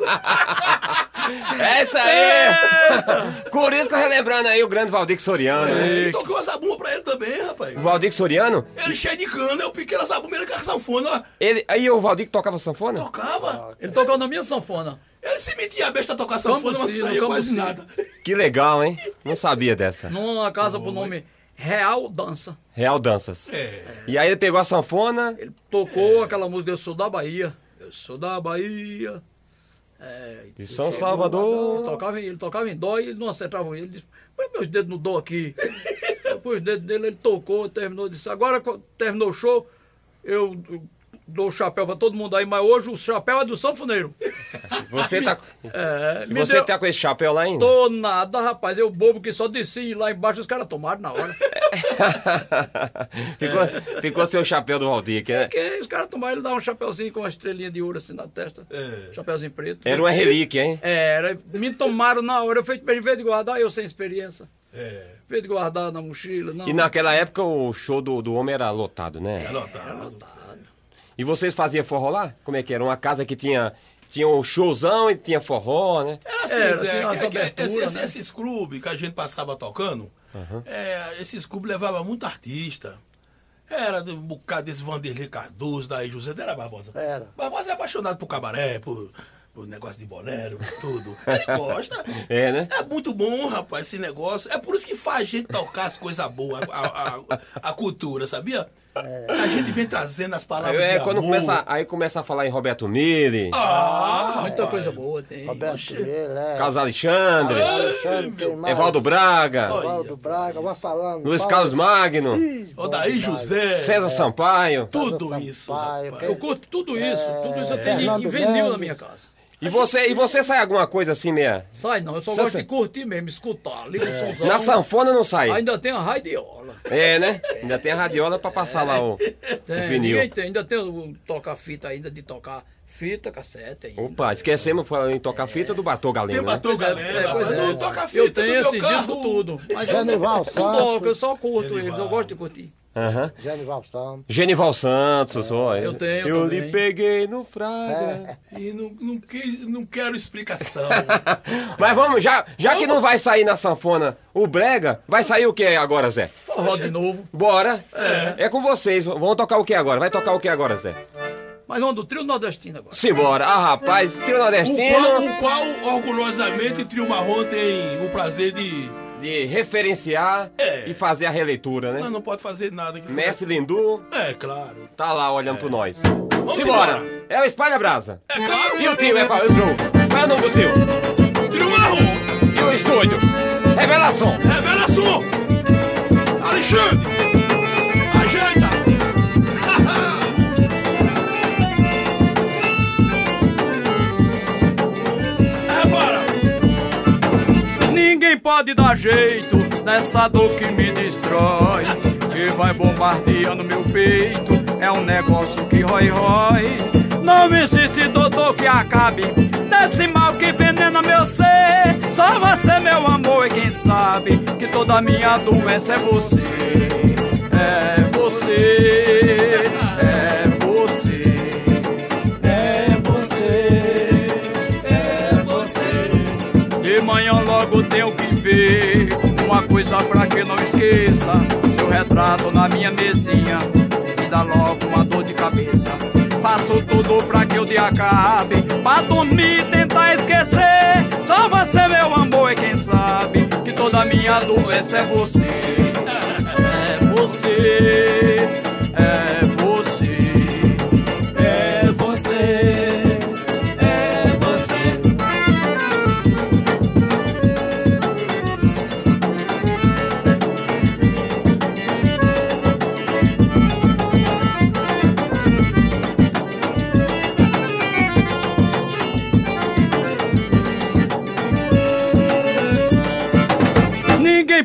É isso aí! Curisco relembrando aí o grande Valdir Soriano. E toquei uma zabumba pra ele também, rapaz. O Valdir Soriano, Ele cheio de cana, eu piquei a zabumba, ele com a sanfona, ó. ele, aí o Valdir que tocava sanfona? Tocava. Ele tocou na minha sanfona. Ele se metia a besta a tocar sanfona, mas não Cambucino, saía quase Cambucino. nada. Que legal, hein? Não sabia dessa. Numa casa por nome Real Dança. Real Danças. É. E aí ele pegou a sanfona. Ele tocou aquela música Eu Sou da Bahia. Eu sou da Bahia. É, De São ele Salvador. tocava, em- ele tocava em dó e ele não acertava. Ele disse, põe meus dedos no dó aqui. Eu pus os dedos dele, ele tocou, terminou, disse, agora quando terminou o show, eu, eu dou o chapéu pra todo mundo aí, mas hoje o chapéu é do sanfoneiro. Você tá, É, e me você deu- tá com esse chapéu lá ainda? Tô nada, rapaz. Eu bobo que só desci lá embaixo, os caras tomaram na hora. ficou, ficou seu chapéu do Valdir aqui, né? Porque os caras tomaram, ele dá um chapéuzinho com uma estrelinha de ouro assim na testa. Chapéuzinho preto. Era uma relíquia, hein? Era, me tomaram na hora, eu fui em vez de guardar, eu sem experiência. É. Em vez de guardar na mochila, não. E naquela época o show do, do homem era lotado, né? É lotado. E vocês faziam forró lá? Como é que era? Uma casa que tinha, tinha um showzão e tinha forró, né? Era assim, Era, Zé, tinha umas que- que- aberturas, esse- esse- né? esses clubes que a gente passava tocando, é, esses clubes levavam muito artista. Era de um bocado desse Vanderlei Cardoso, daí José, não era Barbosa? Era. Barbosa é apaixonado por cabaré, por, por negócio de bolero, tudo. Ele gosta. É, né? É muito bom, rapaz, esse negócio. É por isso que faz a gente tocar as coisas boas, a, a, a- a cultura, sabia? A gente vem trazendo as palavras É, de quando amor. começa, aí começa a falar em Roberto Mille, Ah, Muita coisa boa tem. Roberto Miller, é. Carlos Alexandre, Alexandre, quem mais? Evaldo Braga, Evaldo Braga, vai falando. Luiz Paulo- Carlos Magno, Ih, bom Odaí demais. José. César Sampaio. Tudo César isso. Sampaio, rapaz. Eu curto tudo isso, tudo isso eu tenho Fernando em vinil na Mendes. minha casa. E você, e você sai alguma coisa assim, meia? Sai não, eu só Você gosto sai- de curtir mesmo, escutar, liga o somzão. Na sanfona não sai. Ainda tem a radiola. É, né? Ainda tem a radiola pra passar lá o, o Tem, vinil. ninguém tem, ainda tem o tocar fita ainda de tocar fita, cassete ainda. Opa, esquecemos falando em tocar fita do Batom Tem Galeno, né? batom Pois é, galera, é, pois rapaz. é. Não toca fita Eu tenho do meu esses carro. discos tudo. Mas eu não, Genival não Santos. toco, eu só curto eles, eu gosto de curtir. Aham. Genival Santos. Genival Santos, ó. eu tenho Eu também. lhe peguei no fraga. E não, não, que- não quero explicação. Mas vamos, já, já que não vai sair na sanfona o brega, vai sair o que agora, Zé? Forró de novo. Bora. É. com vocês. Vão tocar o que agora? Vai tocar o que agora, Zé? Mas vamos do trio nordestino agora. Simbora. Ah, rapaz, trio o, qual, nordestino o qual, orgulhosamente, Trio Marrom tem o prazer de... de referenciar É. e fazer a releitura, Mas né? não pode fazer nada. Que Mestre Lindu É, claro. tá lá olhando pro nós. Vamos Simbora. embora. É o Espalha Brasa. É claro. E o trio é qual? E o trio? Qual é o nome do trio? Trio Marrom. E o estúdio? Revelação. Revelação. Alexandre. Ajeita. É, bora. Ninguém pode dar jeito nessa dor que me destrói, que vai bombardeando meu peito, é um negócio que rói-rói. Não existe doutor que acabe desse mal que envenena meu ser. Só você, meu amor, e quem sabe que toda minha doença é você. É você, é você, é você, é você. De manhã logo tenho que ver uma coisa pra que não esqueça. Seu retrato na minha mesinha me dá logo uma dor de cabeça. Faço tudo pra que o dia acabe, pra dormir e tentar esquecer. Só você, meu amor, é quem sabe que toda minha doença é você. É você, é você, é você, é você.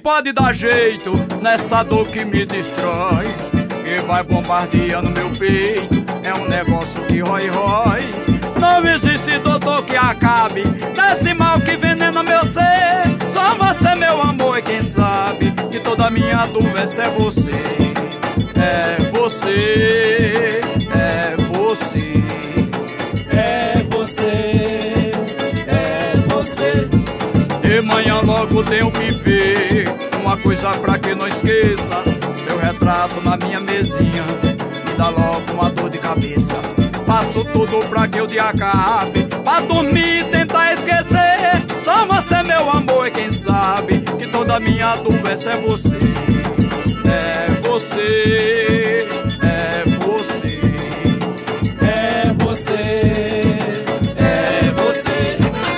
pode dar jeito nessa dor que me destrói, que vai bombardeando meu peito, é um negócio que rói-rói. Não existe doutor que acabe desse mal que envenena meu ser. Só você, meu amor, é quem sabe que toda minha doença é você. É você, é você, é você, é você. E manhã logo tenho que ver uma coisa pra que não esqueça. Seu retrato na minha mesinha me dá logo uma dor de cabeça. Faço tudo pra que o dia acabe, pra dormir e tentar esquecer. Só você, meu amor, é quem sabe que toda minha doença é você. É você, é você, é você, é você.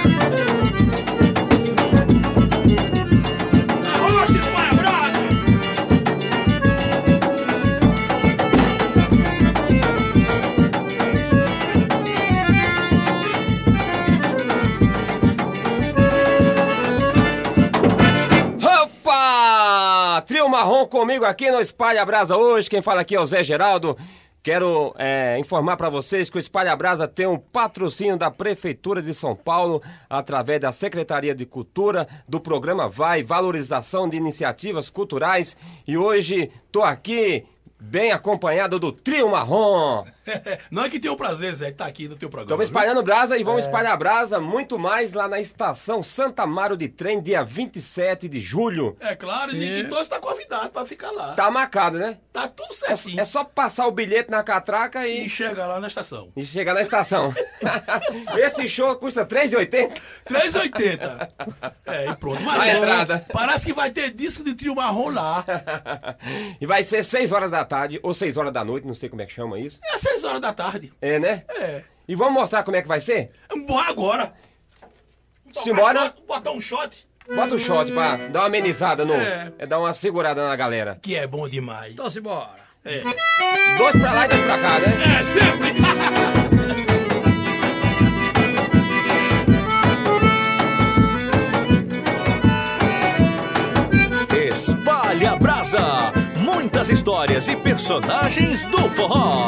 Hoje vai abraço. Opa! Trio Marrom comigo aqui no Espalha Brasa hoje. Quem fala aqui é o Zé Geraldo. Quero é, informar para vocês que o Espalha Brasa tem um patrocínio da Prefeitura de São Paulo, através da Secretaria de Cultura, do programa Vai, Valorização de Iniciativas Culturais. E hoje tô aqui bem acompanhado do Trio Marrom. Não é que tem o prazer, Zé, de estar aqui no teu programa. Estamos espalhando brasa e vamos é. espalhar brasa muito mais lá na estação Santa Amaro de Trem, dia vinte e sete de julho. É claro, Sim. e então está convidado para ficar lá. Tá marcado, né? Tá tudo É, certinho. é só passar o bilhete na catraca e... E chegar lá na estação. E chegar na estação. Esse show custa três reais e oitenta centavos. três reais e oitenta centavos. É, e pronto. A entrada. Parece que vai ter disco de Trio Marrom lá. E vai ser seis horas da tarde ou seis horas da noite, não sei como é que chama isso. É seis horas da tarde. É, né? É. E vamos mostrar como é que vai ser? Bora agora. Simbora. Shot, botar um shot. Bota o shot pra dar uma amenizada no... É. É dar uma segurada na galera. Que é bom demais. Então simbora. É, Dois pra lá e dois pra cá, né? é sempre. Espalha Brasa, muitas histórias e personagens do forró.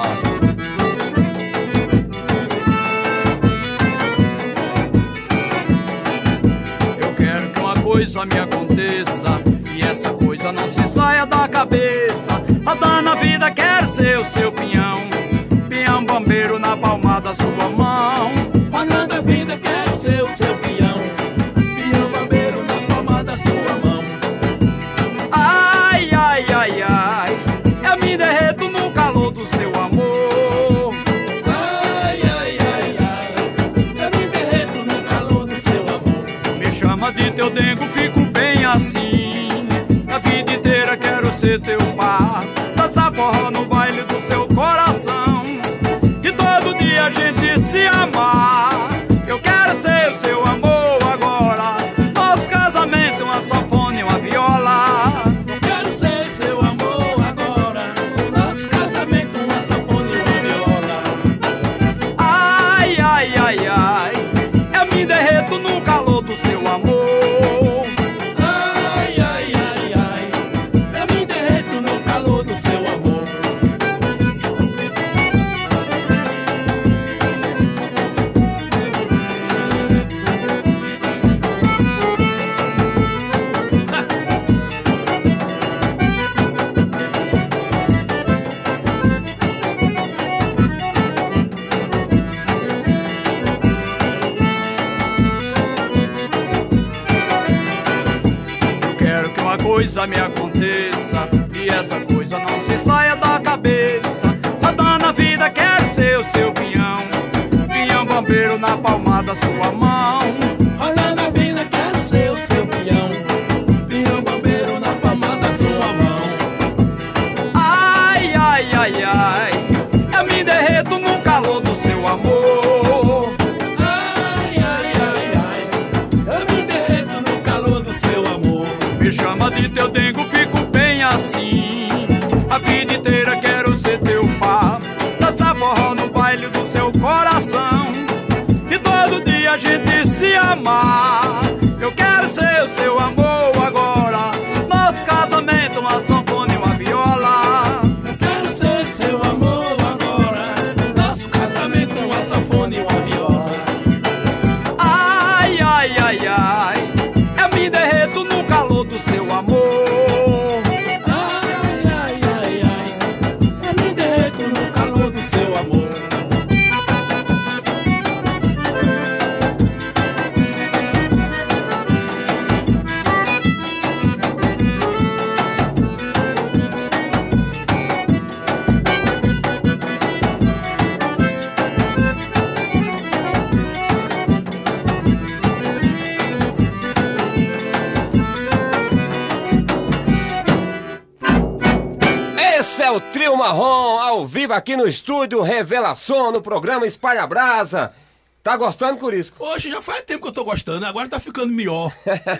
Eu quero que uma coisa me aconteça e essa coisa não se saia da cabeça. Rodando na vida quero ser o seu pinhão, pinhão bombeiro na palma da sua mão. Rodando a vida quero ser o seu peão, peão bombeiro na palma da sua mão. Ai, ai, ai, ai, eu me derreto no calor do seu amor. Ai, ai, ai, ai, eu me derreto no calor do seu amor. Me chama de teu dengo, fico bem assim. A vida inteira quero ser teu par, dançar forró no baile do seu coração, e todo dia a gente se amar. Eu quero ser o seu amor agora, nosso casamento, uma sanfona e uma viola. Eu quero ser seu amor agora, nosso casamento, uma sanfona e uma viola. Ai, ai, ai, ai, eu me derreto no calor do seu amor. Ai, ai, ai, ai, eu me derreto no calor do seu amor. Eu quero que uma coisa me aconteça e essa coisa não se saia da cabeça. Rodando a vida quero ser o seu pinhão, pinhão bombeiro na palma da sua mão. Rodando a vida quero ser o seu peão, peão bombeiro na palma da sua mão. Ai, ai, ai, ai, eu me derreto no calor do seu amor. Ai, ai, ai, ai, eu me derreto no calor do seu amor. Me chama de teu dengo, fico bem assim. A vida inteira quero ser teu par, dançar forró no baile do seu coração, e todo dia a gente Trio Marrom, ao vivo aqui no estúdio Revelação, no programa Espalha Brasa. Tá gostando, Curisco? Hoje já faz tempo que eu tô gostando, agora tá ficando melhor.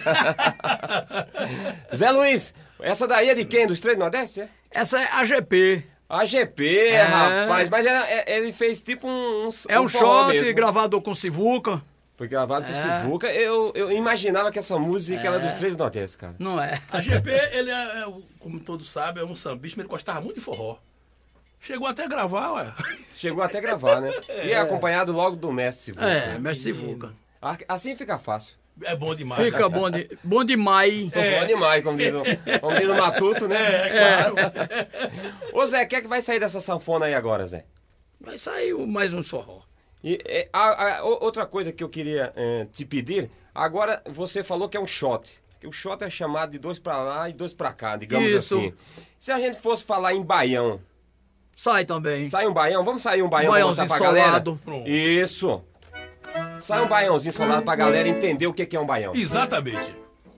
Zé Luiz, essa daí é de quem? Dos Três do Nordeste? É? Essa é a G P. A G P, É. rapaz, mas é- é- ele fez tipo um... É um forró shot mesmo. gravado com Sivuca. Foi gravado por É. Sivuca. Eu, eu imaginava que essa música era dos Três do Nordeste, cara. Não é? A G P, ele é, é, como todos sabem, é um sambista, mas ele gostava muito de forró. Chegou até a gravar, ué. Chegou até a gravar, né? E é acompanhado logo do Mestre Sivuca. É, mestre Sivuca. Ah, assim fica fácil. É bom demais. Fica né? bom, de, bom demais. É. Bom demais, como diz, o, como diz o Matuto, né? É, claro. Ô Zé, o que é que vai sair dessa sanfona aí agora, Zé? Vai sair mais um forró. E, é, a- a- o- outra coisa que eu queria é, te pedir, agora você falou que é um shot. Que o shot é chamado de dois pra lá e dois pra cá, digamos Isso. assim. Se a gente fosse falar em baião, Sai também. sai um baião, vamos sair um baião Um pra mostrar baiãozinho pra galera? solado. Pronto. Isso. Sai um baiãozinho solado pra galera entender o que que é um baião. Exatamente.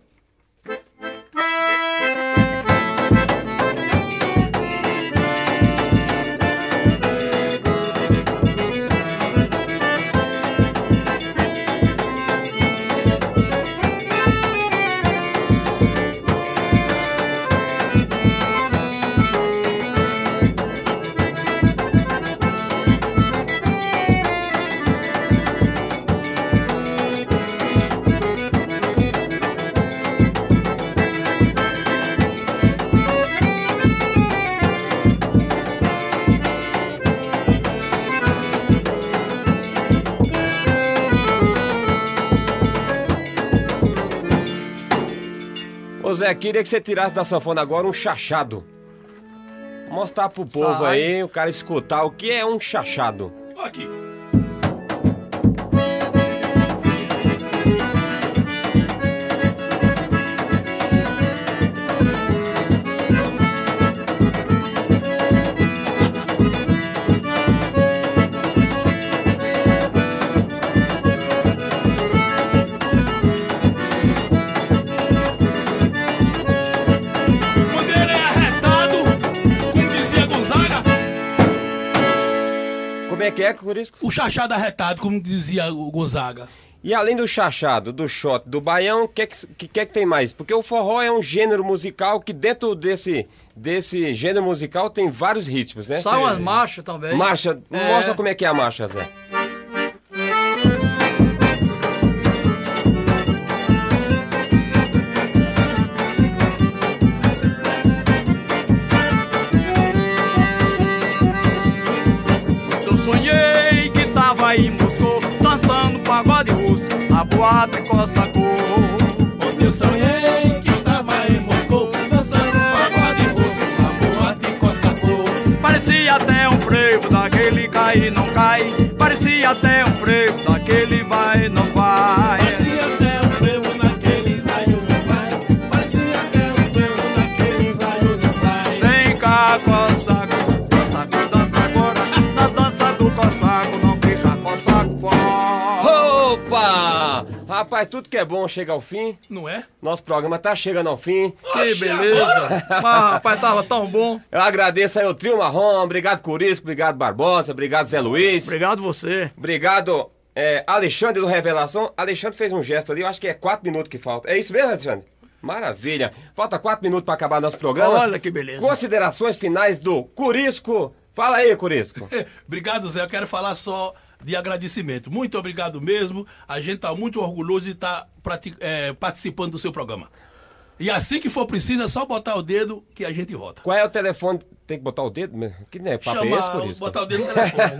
Ô Zé, queria que você tirasse da sanfona agora um chachado. Mostrar pro povo Sai. aí, o cara escutar o que é um chachado. Ó aqui. Quando ele é arretado, como dizia Gonzaga, Como é que é, Curisco? o chachado arretado, como dizia o Gonzaga. E além do chachado, do shot, do baião, o que, é que, que, que é que tem mais? Porque o forró é um gênero musical que dentro desse, desse gênero musical tem vários ritmos, né? Sai umas marchas também. Marcha, É. mostra como é que é a marcha, Zé. Eu sonhei que tava em Moscou, dançando pagode russo, a boate Cossacô. Onde eu sonhei que estava em Moscou, dançando pagode russo, a boate Cossacô. Parecia até um frevo daquele cai e não cai. Parecia até um frevo daquele vai e não vai. Parecia até um frevo naquele raio não vai. Parecia até um frevo naquele raio não sai. Vem cá, Cossaco, Cossaco dança agora. Na dança do Cossaco não fica Cossaco fora. Opa! Rapaz, tudo que é bom chega ao fim. Não é? Nosso programa tá chegando ao fim. Que beleza. Mas rapaz, tava tão bom. Eu agradeço aí o Trio Marrom, obrigado Curisco, obrigado Barbosa, obrigado Zé Luiz. Obrigado você. Obrigado, é, Alexandre do Revelação. Alexandre fez um gesto ali, eu acho que é quatro minutos que falta. É isso mesmo, Alexandre? Maravilha. Falta quatro minutos para acabar nosso programa. Olha que beleza. Considerações finais do Curisco. Fala aí, Curisco. Obrigado, Zé. Eu quero falar só de agradecimento. Muito obrigado mesmo. A gente está muito orgulhoso de estar participando do seu programa. E assim que for preciso, é só botar o dedo que a gente volta. Qual é o telefone? Tem que botar o dedo? Que nem é papo é esse, Chamar, Curisco? botar o dedo no telefone.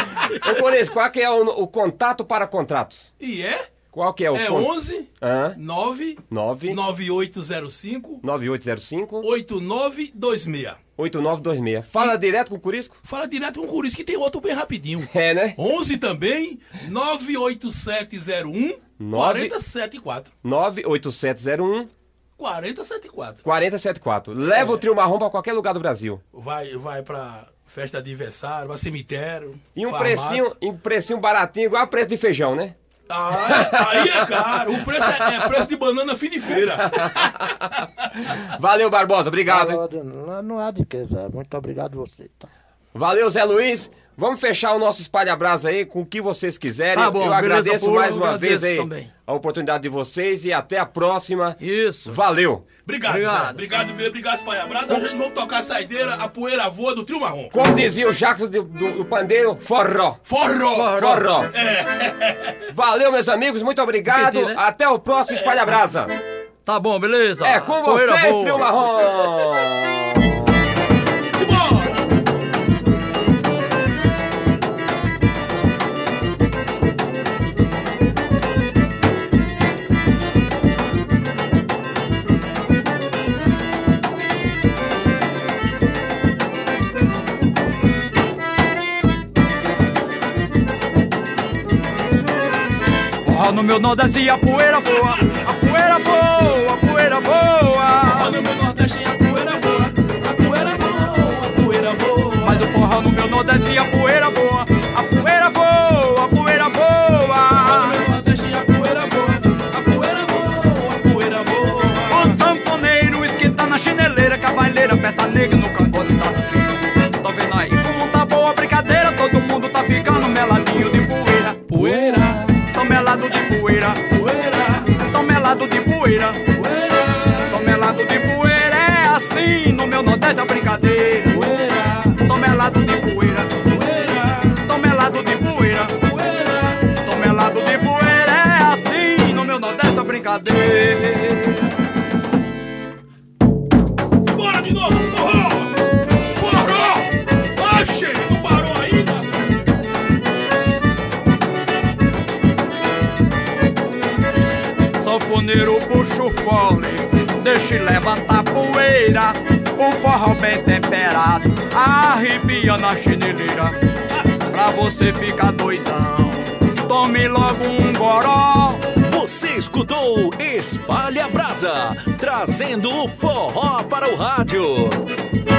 Ô, Curisco, qual que é o, o contato para contratos? E é? Qual que é o É con- onze Hã? nove nove nove oito zero cinco nove oito zero cinco oito nove dois seis. oito nove dois seis. Fala direto com o Curisco? Fala direto com o Curisco, que tem outro bem rapidinho. É, né? onze também, nove oito sete zero um Nove- quatro zero sete quatro. nove oito sete zero um quatro zero sete quatro. quatro zero sete quatro. Leva É. o Trio Marrom para qualquer lugar do Brasil. Vai, vai pra festa de aniversário, pra cemitério. E um farmácia. precinho, um precinho baratinho, igual a preço de feijão, né? Ah, aí é caro. O preço é, é preço de banana fim de feira. Valeu, Barbosa. Obrigado. hein? Não, não há de que, Zé. Muito obrigado a você. Tá? Valeu, Zé Luiz. Vamos fechar o nosso Espalha Brasa aí com o que vocês quiserem. Tá bom, eu beleza, agradeço Paulo, mais uma agradeço vez aí também. a oportunidade de vocês e até a próxima. Isso. Valeu. Obrigado, Obrigado. Zé. Obrigado, mesmo. Obrigado, Espalha Brasa. A gente vamos tocar a saideira, a poeira voa do Trio Marrom. Como dizia o Jacques do, do, do Pandeiro, forró. Forró! Forró. É. Valeu, meus amigos. Muito obrigado. Repeti, né? Até o próximo Espalha Brasa. Tá bom, beleza. É com Poeira vocês, boa. Trio Marrom. Simbora! Forró no meu Nordeste a poeira voa, a poeira voa, a poeira voa. No meu Nordeste a poeira voa, a poeira voa, a poeira voa. Mas o forró no meu Nordeste a poeira voa, a poeira voa, a poeira voa. No meu Nordeste a poeira voa, a poeira voa, a poeira voa. O sanfoneiro esquenta na chineleira, cavaleira, peta negra no cangote tá cheio. Tô vendo aí como tá boa a brincadeira, todo mundo tá ficando meladinho de poeira. Poeira, Tô melado de poeira, poeira, tô melado de poeira. poeira, Tô melado de poeira, é assim no meu Nordeste a brincadeira. poeira, Tô melado de poeira, poeira, tô melado de poeira. poeira. Tô melado de poeira, é assim no meu Nordeste a brincadeira. Bora de novo, forró! Forró! Oxe, não parou ainda? Sanfoneiro puxa o fole, deixa levantar a poeira. O forró bem temperado, arrepia na chineleira. Pra você ficar doidão, tome logo um goró. Você escutou Espalha Brasa, trazendo o forró para o rádio.